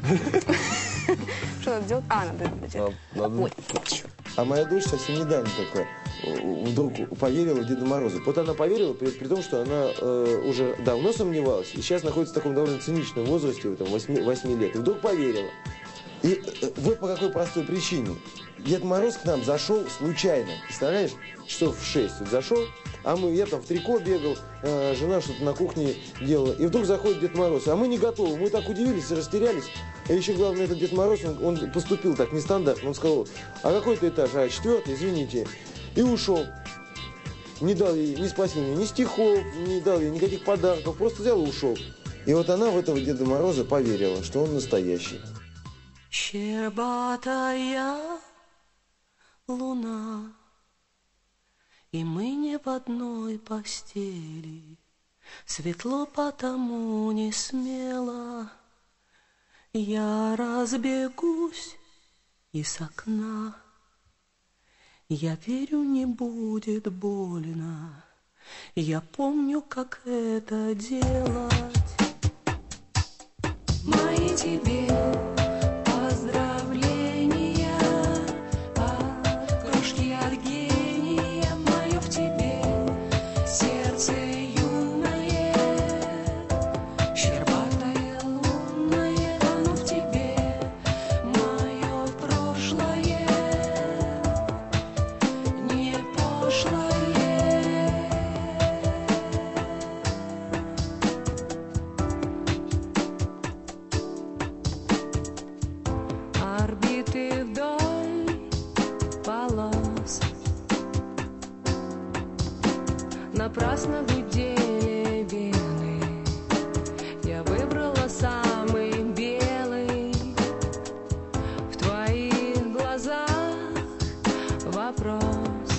Что надо делать? А, надо делать. Ой. А моя дочь совсем недавно только вдруг поверила в Деда Мороза. Вот она поверила, при, при том, что она э, уже давно сомневалась, и сейчас находится в таком довольно циничном возрасте, там, восьми лет, и вдруг поверила. И э, вот по какой простой причине. Дед Мороз к нам зашел случайно, представляешь, часов в шесть вот зашел, а мы, я там в трико бегал, э, жена что-то на кухне делала, и вдруг заходит Дед Мороз, а мы не готовы, мы так удивились и растерялись. А еще главное, этот Дед Мороз, он, он поступил так нестандартно, он сказал, а какой-то этаж, а четвертый, извините, и ушел. Не дал ей, не спросил меня ни стихов, не дал ей никаких подарков, просто взял и ушел. И вот она в этого Деда Мороза поверила, что он настоящий. Щербатая луна, и мы не в одной постели, светло потому не смело. Я разбегусь из окна, я верю, не будет больно, я помню, как это делать. Мои тебе поздравления от крошки, от гения, мое в тебе сердце юное, щербатое лунное, оно в тебе мое прошлое, не пошлое. Орбиты вдоль полос напрасно гудели вены. Я выбрала самый белый. В твоих глазах вопрос.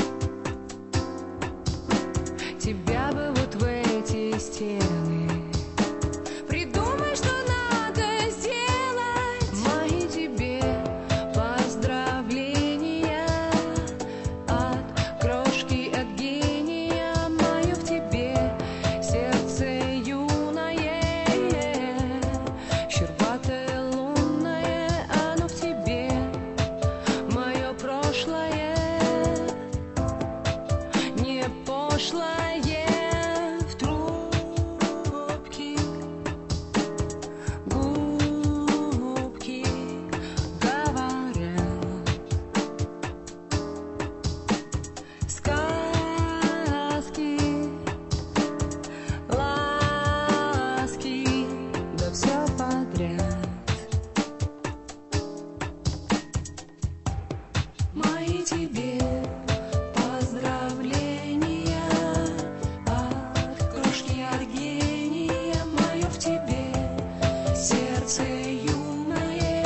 Тебя бы вот в эти стены. Придумай, что надо сделать. Мои тебе поздравления от крошки, от гения, мое в тебе сердце юное, щербатое лунное, оно в тебе мое прошлое, не пошлое. В трубке губки говорят сказки, ласки, да все подряд. Мои тебе поздравления от крошки, от гения, мое в тебе сердце юное,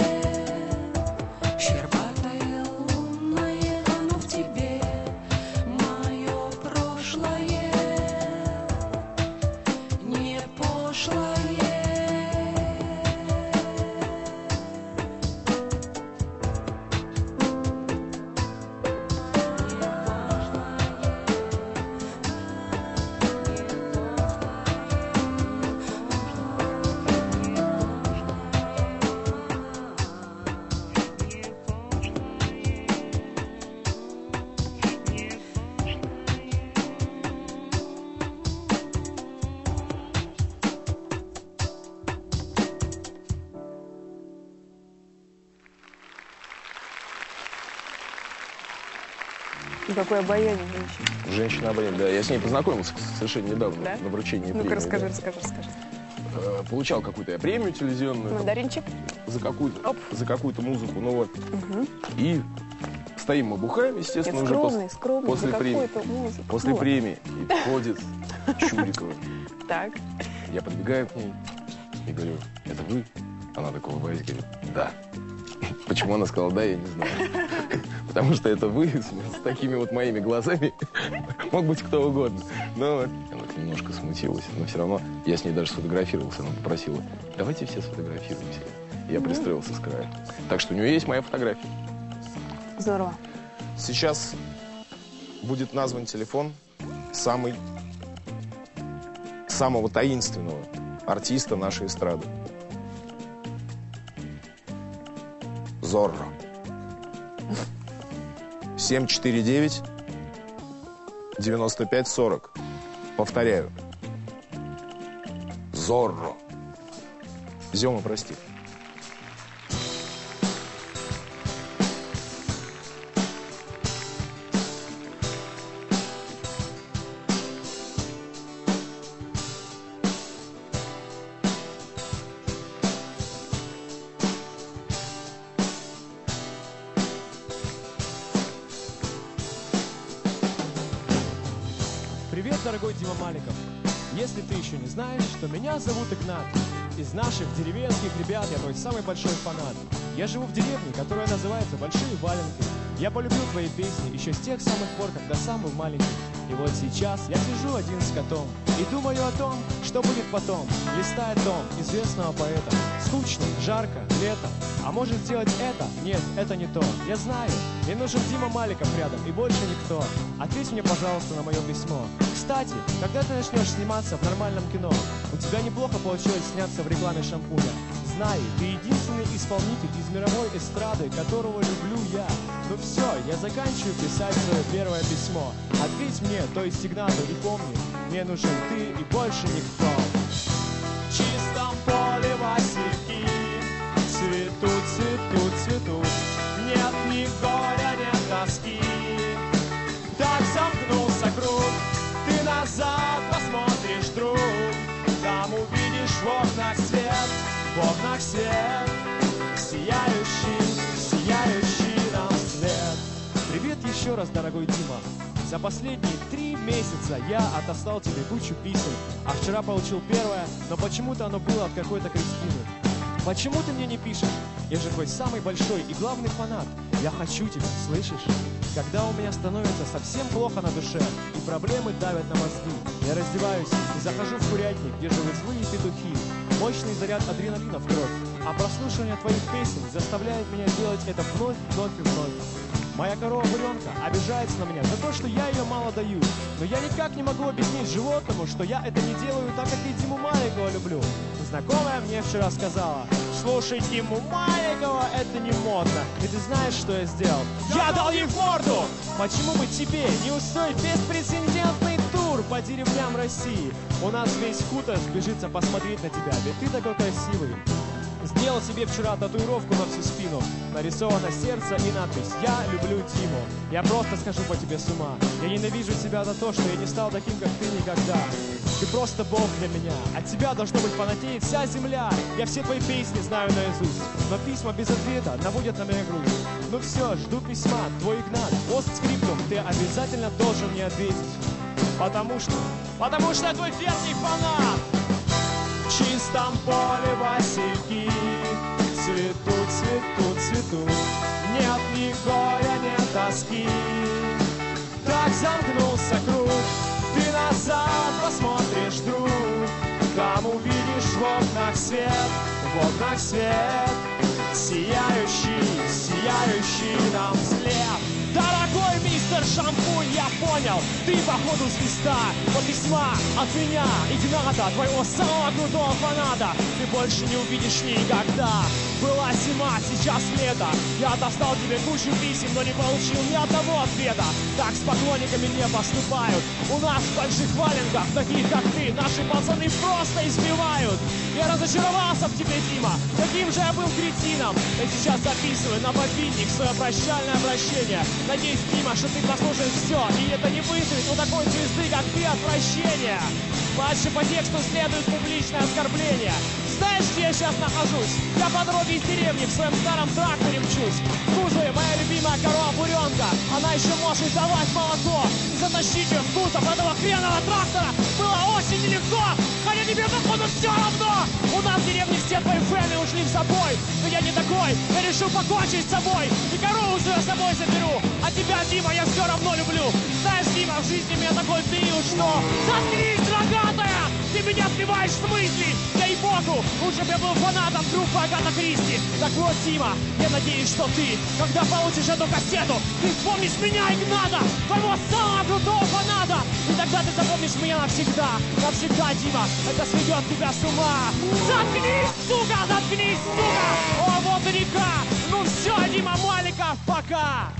щербатое лунное, оно в тебе мое прошлое, не пошлое. И какое обаяние женщины. Женщина обаяние, да. Я с ней познакомился совершенно недавно, Да? на вручении Ну-ка, премии. расскажи, да. расскажи, расскажи. Э, Получал какую-то я премию телевизионную. Мандаринчик. За какую-то, за какую-то музыку, ну вот. Угу. И стоим мы бухаем, естественно, Нет, уже скромный, пос- скромный, после за премии. какую-то музыку. После Ну, премии. И подходит Чурикова. Так. Я подбегаю к ней и говорю, это вы? Она такая улыбается, говорит, да. Почему она сказала да, я не знаю. потому что это вы с, с такими вот моими глазами. Мог быть кто угодно. Но она немножко смутилась, но все равно я с ней даже сфотографировался. Она попросила, давайте все сфотографируемся. Я пристроился с края. Так что у нее есть моя фотография. Здорово. Сейчас будет назван телефон самый, самого таинственного артиста нашей эстрады. Зорро. семь четыре девять девяносто пять сорок. Повторяю. Зорро. Зема, прости. Привет, дорогой Дима Маликов. Если ты еще не знаешь, то меня зовут Игнат. Из наших деревенских ребят я твой самый большой фанат. Я живу в деревне, которая называется Большие Валенки. Я полюбил твои песни еще с тех самых пор, когда сам был маленький. И вот сейчас я сижу один с котом и думаю о том, что будет потом. Листая том известного поэта. Скучно, жарко, лето. А может сделать это? Нет, это не то. Я знаю, мне нужен Дима Маликов рядом и больше никто. Ответь мне, пожалуйста, на мое письмо. Кстати, когда ты начнешь сниматься в нормальном кино? У тебя неплохо получилось сняться в рекламе шампуня. Знай, ты единственный исполнитель из мировой эстрады, которого люблю я. Ну все, я заканчиваю писать свое первое письмо. Ответь мне, то есть сигнату, и помни, мне нужен ты и больше никто. В чистом поле васильки цветут, цветут, цветут. Нет ни горя, нет тоски. Так замкнулся круг. Ты назад посмотришь, друг. Там увидишь в окнах свет, в окнах свет, сияющий, сияющий нам свет. Привет еще раз, дорогой Дима. За последние три месяца я отослал тебе кучу писем, а вчера получил первое, но почему-то оно было от какой-то Кристины. Почему ты мне не пишешь? Я же твой самый большой и главный фанат. Я хочу тебя, слышишь? Когда у меня становится совсем плохо на душе и проблемы давят на мозги, я раздеваюсь и захожу в курятник, где живут злые петухи. Мощный заряд адреналина в кровь, а прослушивание твоих песен заставляет меня делать это вновь, вновь и вновь. Моя корова-буренка обижается на меня за то, что я ее мало даю. Но я никак не могу объяснить животному, что я это не делаю так, как и Диму Маликова люблю. Знакомая мне вчера сказала, слушай, Диму Маликова это не модно. И ты знаешь, что я сделал? Я дал ей в морду! Почему бы тебе не устроить беспрецедентный тур по деревням России? У нас весь хутор сбежится посмотреть на тебя, ведь ты такой красивый. Сделал себе вчера татуировку на всю спину. Нарисовано сердце и надпись «Я люблю Диму». Я просто схожу по тебе с ума. Я ненавижу себя за то, что я не стал таким, как ты никогда. Ты просто бог для меня. От тебя должно быть фанатеет вся земля. Я все твои песни знаю наизусть. Но письма без ответа наводят на меня грусть. Ну все, жду письма, твой Игнат. Постскриптум, ты обязательно должен мне ответить. Потому что, потому что я твой верный фанат. В чистом поле васильки цветут, цветут, цветут. Нет ни горя, нет тоски. Так замкнулся круг. Ты назад посмотришь, друг. Там увидишь в окнах свет, в окнах свет, сияющий, сияющий нам вслед. Дорогой мистер Шампунь, я понял, ты походу звезда. Вот письма от меня, Игната, твоего самого крутого фаната, ты больше не увидишь никогда. Была зима, сейчас лето. Я достал тебе кучу писем, но не получил ни одного ответа. Так с поклонниками не поступают. У нас в Больших Валенках, таких как ты, наши пацаны просто избивают. Я разочаровался в тебе, Дима. Каким же я был кретином. Я сейчас записываю на мобильник свое прощальное обращение. Надеюсь, Дима, что ты послушаешь все, и это не вызовет у такой звезды, как ты, отвращения. Дальше по тексту следует публичное оскорбление. Знаешь, где я сейчас нахожусь? Я по дороге из деревни в своем старом тракторе мчусь. В кузове моя любимая корова-буренка. Она еще может давать молоко. И затащить ее в кузов этого хренового трактора было очень нелегко, хотя тебе, походу, все равно. У нас в деревне все твои фэны ушли в собой. Но я не такой, я решил покончить с собой. И корову свою с собой заберу. А тебя, Дима, я все равно люблю. Знаешь, Дима, в жизни меня такой ты уж что. Заткнись, рогатая! Ты меня сбиваешь с мыслей. Ей-богу, лучше бы я был фанатом группы Агата Кристи. Так вот, Дима, я надеюсь, что ты, когда получишь эту кассету, ты вспомнишь меня, Игната, твоего самого крутого фаната. И тогда ты запомнишь меня навсегда. Навсегда, Дима, это сведет тебя с ума. Заткнись, сука, заткнись, сука! О, вот и река! Ну все, Дима Маликов, пока!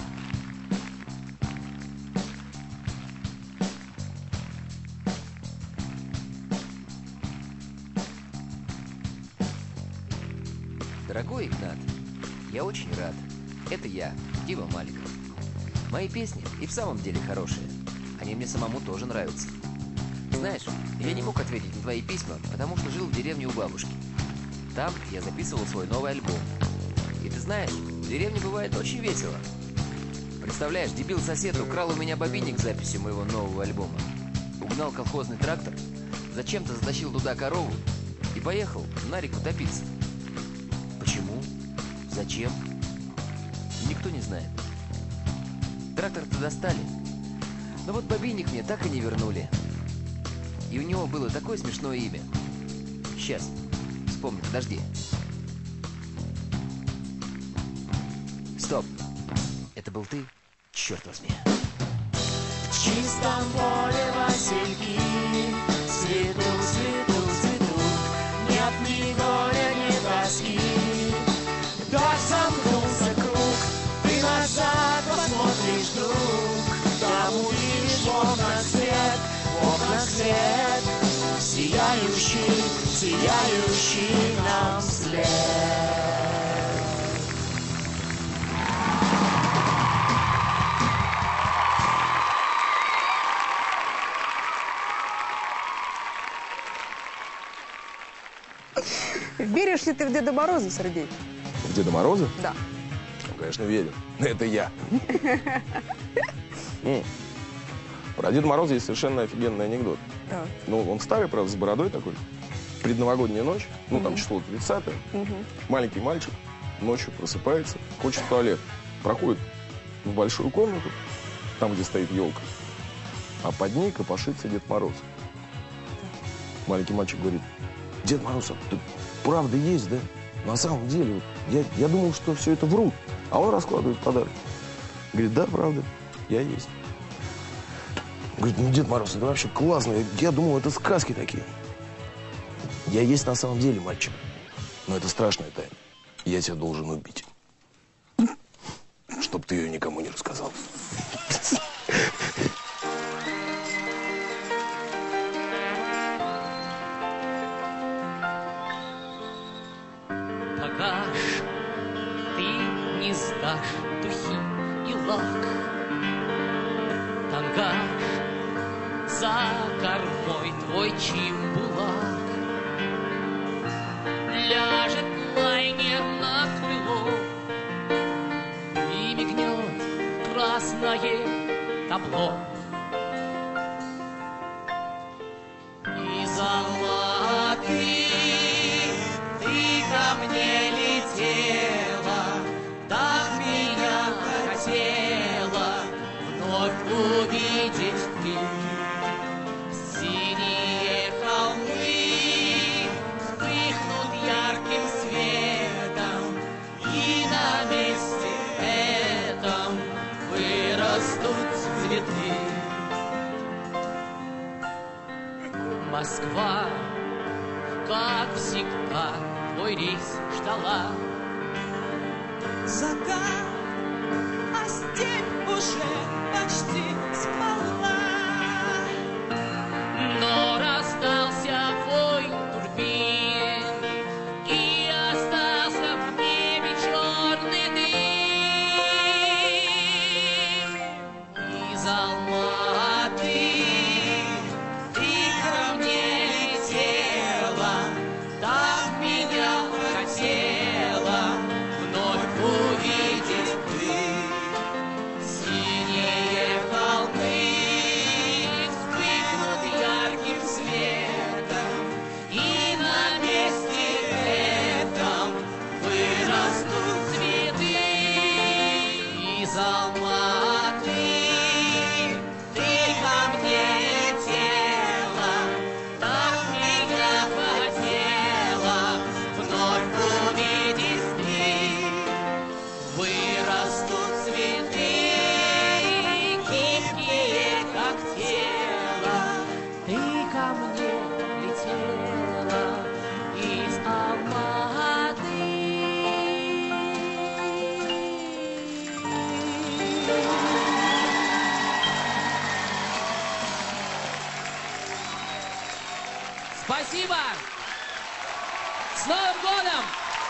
Дорогой Игнат, я очень рад. Это я, Дима Маликов. Мои песни и в самом деле хорошие. Они мне самому тоже нравятся. Знаешь, я не мог ответить на твои письма, потому что жил в деревне у бабушки. Там я записывал свой новый альбом. И ты знаешь, в деревне бывает очень весело. Представляешь, дебил-сосед украл у меня бобинник с записью моего нового альбома. Угнал колхозный трактор, зачем-то затащил туда корову и поехал на реку топиться. Почему? Зачем? Никто не знает. Трактор-то достали. Но вот бобинник мне так и не вернули. И у него было такое смешное имя. Сейчас, вспомню, подожди. Стоп. Это был ты? Черт возьми. В чистом поле васильки цветут, цветут, цветут. Нет ни горя, ни тоски. Дождь замкнулся круг. Ты назад посмотришь вдруг. Там увидишь в окнах свет, в окнах свет, сияющий, сияющий нам вслед. Веришь ли ты в Деда Мороза, Сергей? В Деда Мороза? Да. Ну, конечно, верю. Это я. Про Деда Мороза есть совершенно офигенный анекдот. Так. Ну, он старый, правда, с бородой такой. Предновогодняя ночь, ну, там число тридцатое. Маленький мальчик ночью просыпается, хочет в туалет. Проходит в большую комнату, там, где стоит елка. А под ней копошится Дед Мороз. Маленький мальчик говорит: Дед Мороз, а ты правда есть, да? На самом деле, вот, я, я думал, что все это врут. А он раскладывает подарок. Говорит: да, правда, я есть. Говорит: ну, Дед Мороз, это вообще классно. Я думал, это сказки такие. Я есть на самом деле, мальчик. Но это страшная тайна. Я тебя должен убить. Чтоб ты ее никому не рассказал. Пока ж ты не сдашь духи и лак, тангаж за кормой твой чембулак. Ляжет лайнер на крыло и мигнет красное табло. И золотый ты ко мне летела, так меня хотела вновь увидеть ты. Синие холмы вспыхнут ярким светом, и на месте этом вырастут цветы. Москва, как всегда, твой рейс ждала. Закат, а степь уже почти спала. Но раздался вой турбин, и остался в небе черный дым. И золотый ты ко мне летела, так меня хотела вновь увидеть ты. Синие холмы Ты ко мне летела из Алматы. Спасибо! С Новым годом!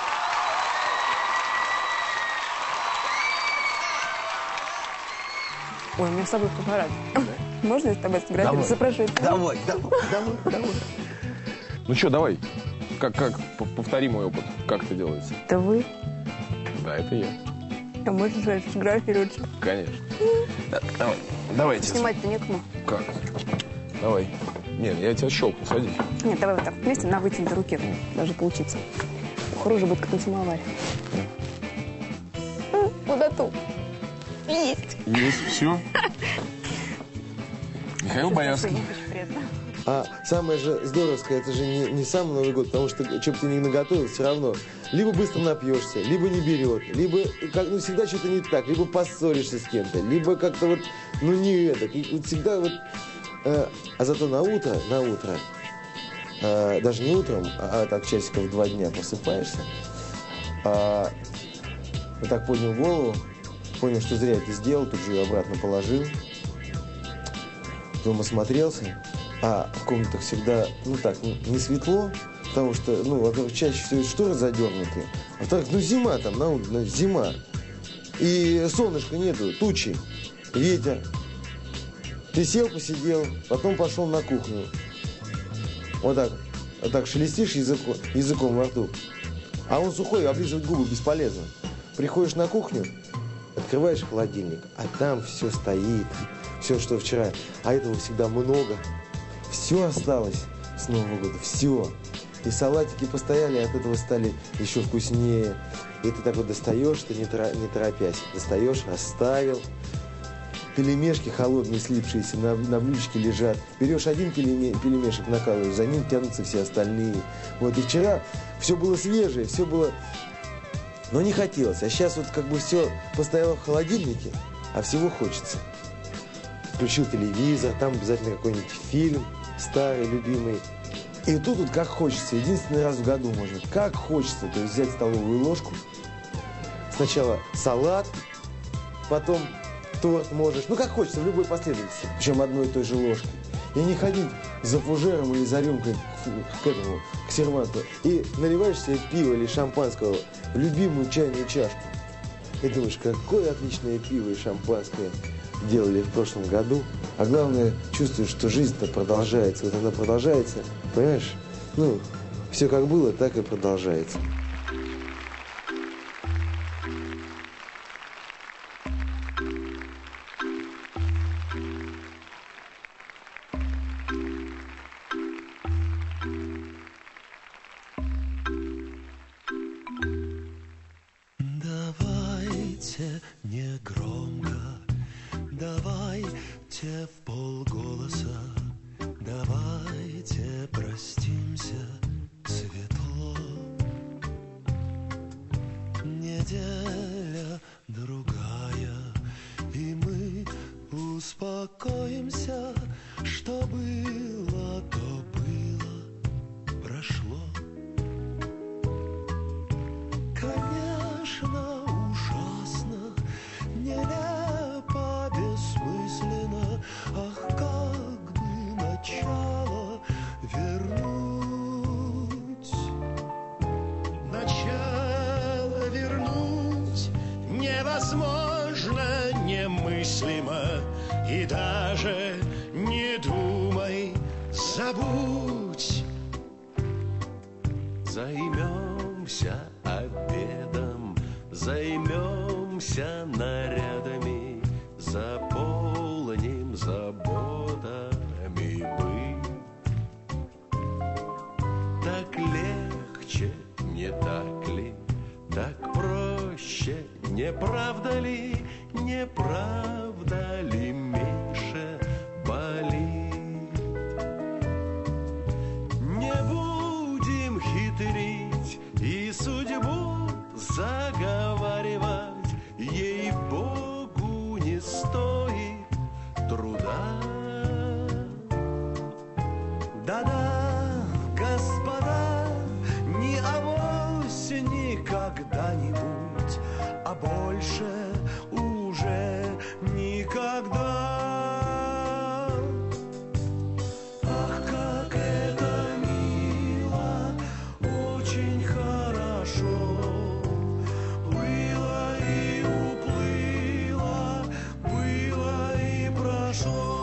Ой, у меня с собой фотоаппарат. Можно я с тобой сфотографироваться? Запрашиваю. Давай, давай, давай, давай. Ну что, давай. Как, как, повтори мой опыт. Как это делается? Это вы? Да, это я. А можно с вами фотографироваться? Конечно. Да, давай, давайте. Снимать-то некому. Как? Давай. Нет, я тебя щелкну, садись. Нет, давай вот так вместе на вытянутой руке даже получится. Хуже будет, как на самоваре. Куда-то. Есть. Есть, все. Михаил Боярский. А самое же здоровское, это же не, не сам Новый год, потому что, что бы ты ни наготовил, все равно либо быстро напьешься, либо не берет, либо, как, ну, всегда что-то не так, либо поссоришься с кем-то, либо как-то вот, ну, не это. И вот всегда вот, э, а зато на утро, на утро, э, даже не утром, а, а так часиков два дня просыпаешься, а, вот так поднял голову, понял, что зря это сделал, тут же ее обратно положил, потом осмотрелся. А в комнатах всегда, ну так, не светло, потому что, ну, во-первых, чаще всего шторы задернуты, а во-вторых, ну, зима там, на улице, зима. И солнышка нету, тучи, ветер. Ты сел, посидел, потом пошел на кухню. Вот так, вот так шелестишь языком, языком во рту. А он сухой, облизывать губы бесполезно. Приходишь на кухню, открываешь холодильник, а там все стоит, все, что вчера. А этого всегда много. Все осталось с Нового года, все. И салатики постояли, от этого стали еще вкуснее. И ты так вот достаешь, ты не, тора, не торопясь, достаешь, расставил. Пельмешки холодные, слипшиеся, на, на блюдечке лежат. Берешь один пельме, пельмешек, накалываешь, за ним тянутся все остальные. Вот, и вчера все было свежее, все было... Но не хотелось. А сейчас вот как бы все постояло в холодильнике, а всего хочется. Включил телевизор, там обязательно какой-нибудь фильм старый, любимый. И тут вот как хочется, единственный раз в году можно, как хочется, то есть взять столовую ложку, сначала салат, потом торт можешь, ну как хочется, в любой последовательности, причем одной и той же ложкой. И не ходить за фужером или за рюмкой к, к этому, к серванту, и наливаешь себе пиво или шампанского в любимую чайную чашку. И думаешь, какое отличное пиво и шампанское делали в прошлом году. А главное, чувствуешь, что жизнь-то продолжается. Вот она продолжается, понимаешь? Ну, все как было, так и продолжается. Давайте не громко, давайте в полголоса, давайте простимся светло. Неделя другая, и мы успокоимся, что было, то было, прошло. Конечно, ужасно, нелепо, бессмысленно, ах, как бы начало вернуть. Начало вернуть невозможно, немыслимо, и даже не думай, забудь. Займемся обедом, займемся нарядами, заполним заботами быт. Так легче, не так ли? Так проще, не правда ли? Не правда ли меньше болит? Не будем хитрить и судьбу заговаривать, ей-богу, не стоит труда. Да-да, господа, не авось никогда-нибудь, а больше уже никогда. Ах, как это мило, очень хорошо. Было и уплыло, было и прошло.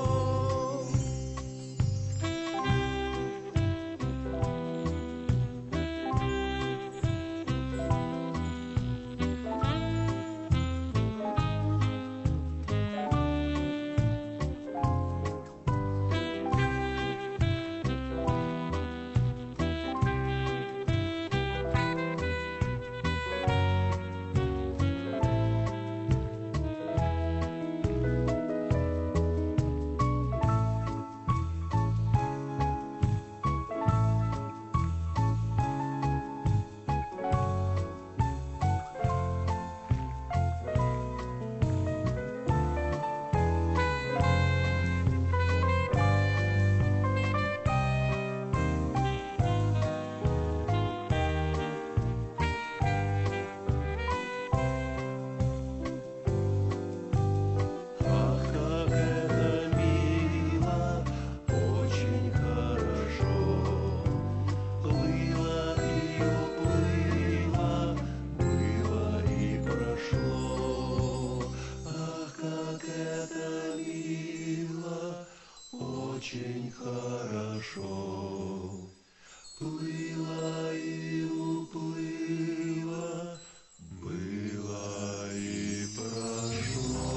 Очень хорошо было и уплыло, было и прошло.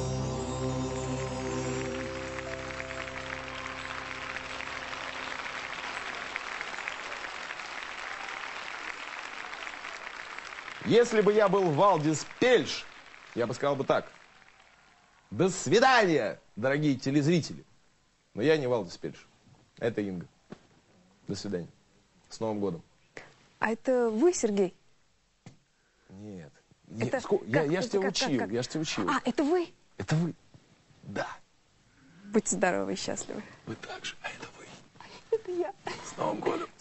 Если бы я был Валдис Пельш, я бы сказал бы так. До свидания, дорогие телезрители. Но я не Валдис Пельш. Это Инга. До свидания. С Новым годом. А это вы, Сергей? Нет. Это Нет. Ско... Я, как? я ж Это тебя как, учил. как, как? Я ж тебя учил. А, это вы? Это вы. Да. Будьте здоровы и счастливы. Вы так же, а это вы. Это я. С Новым годом.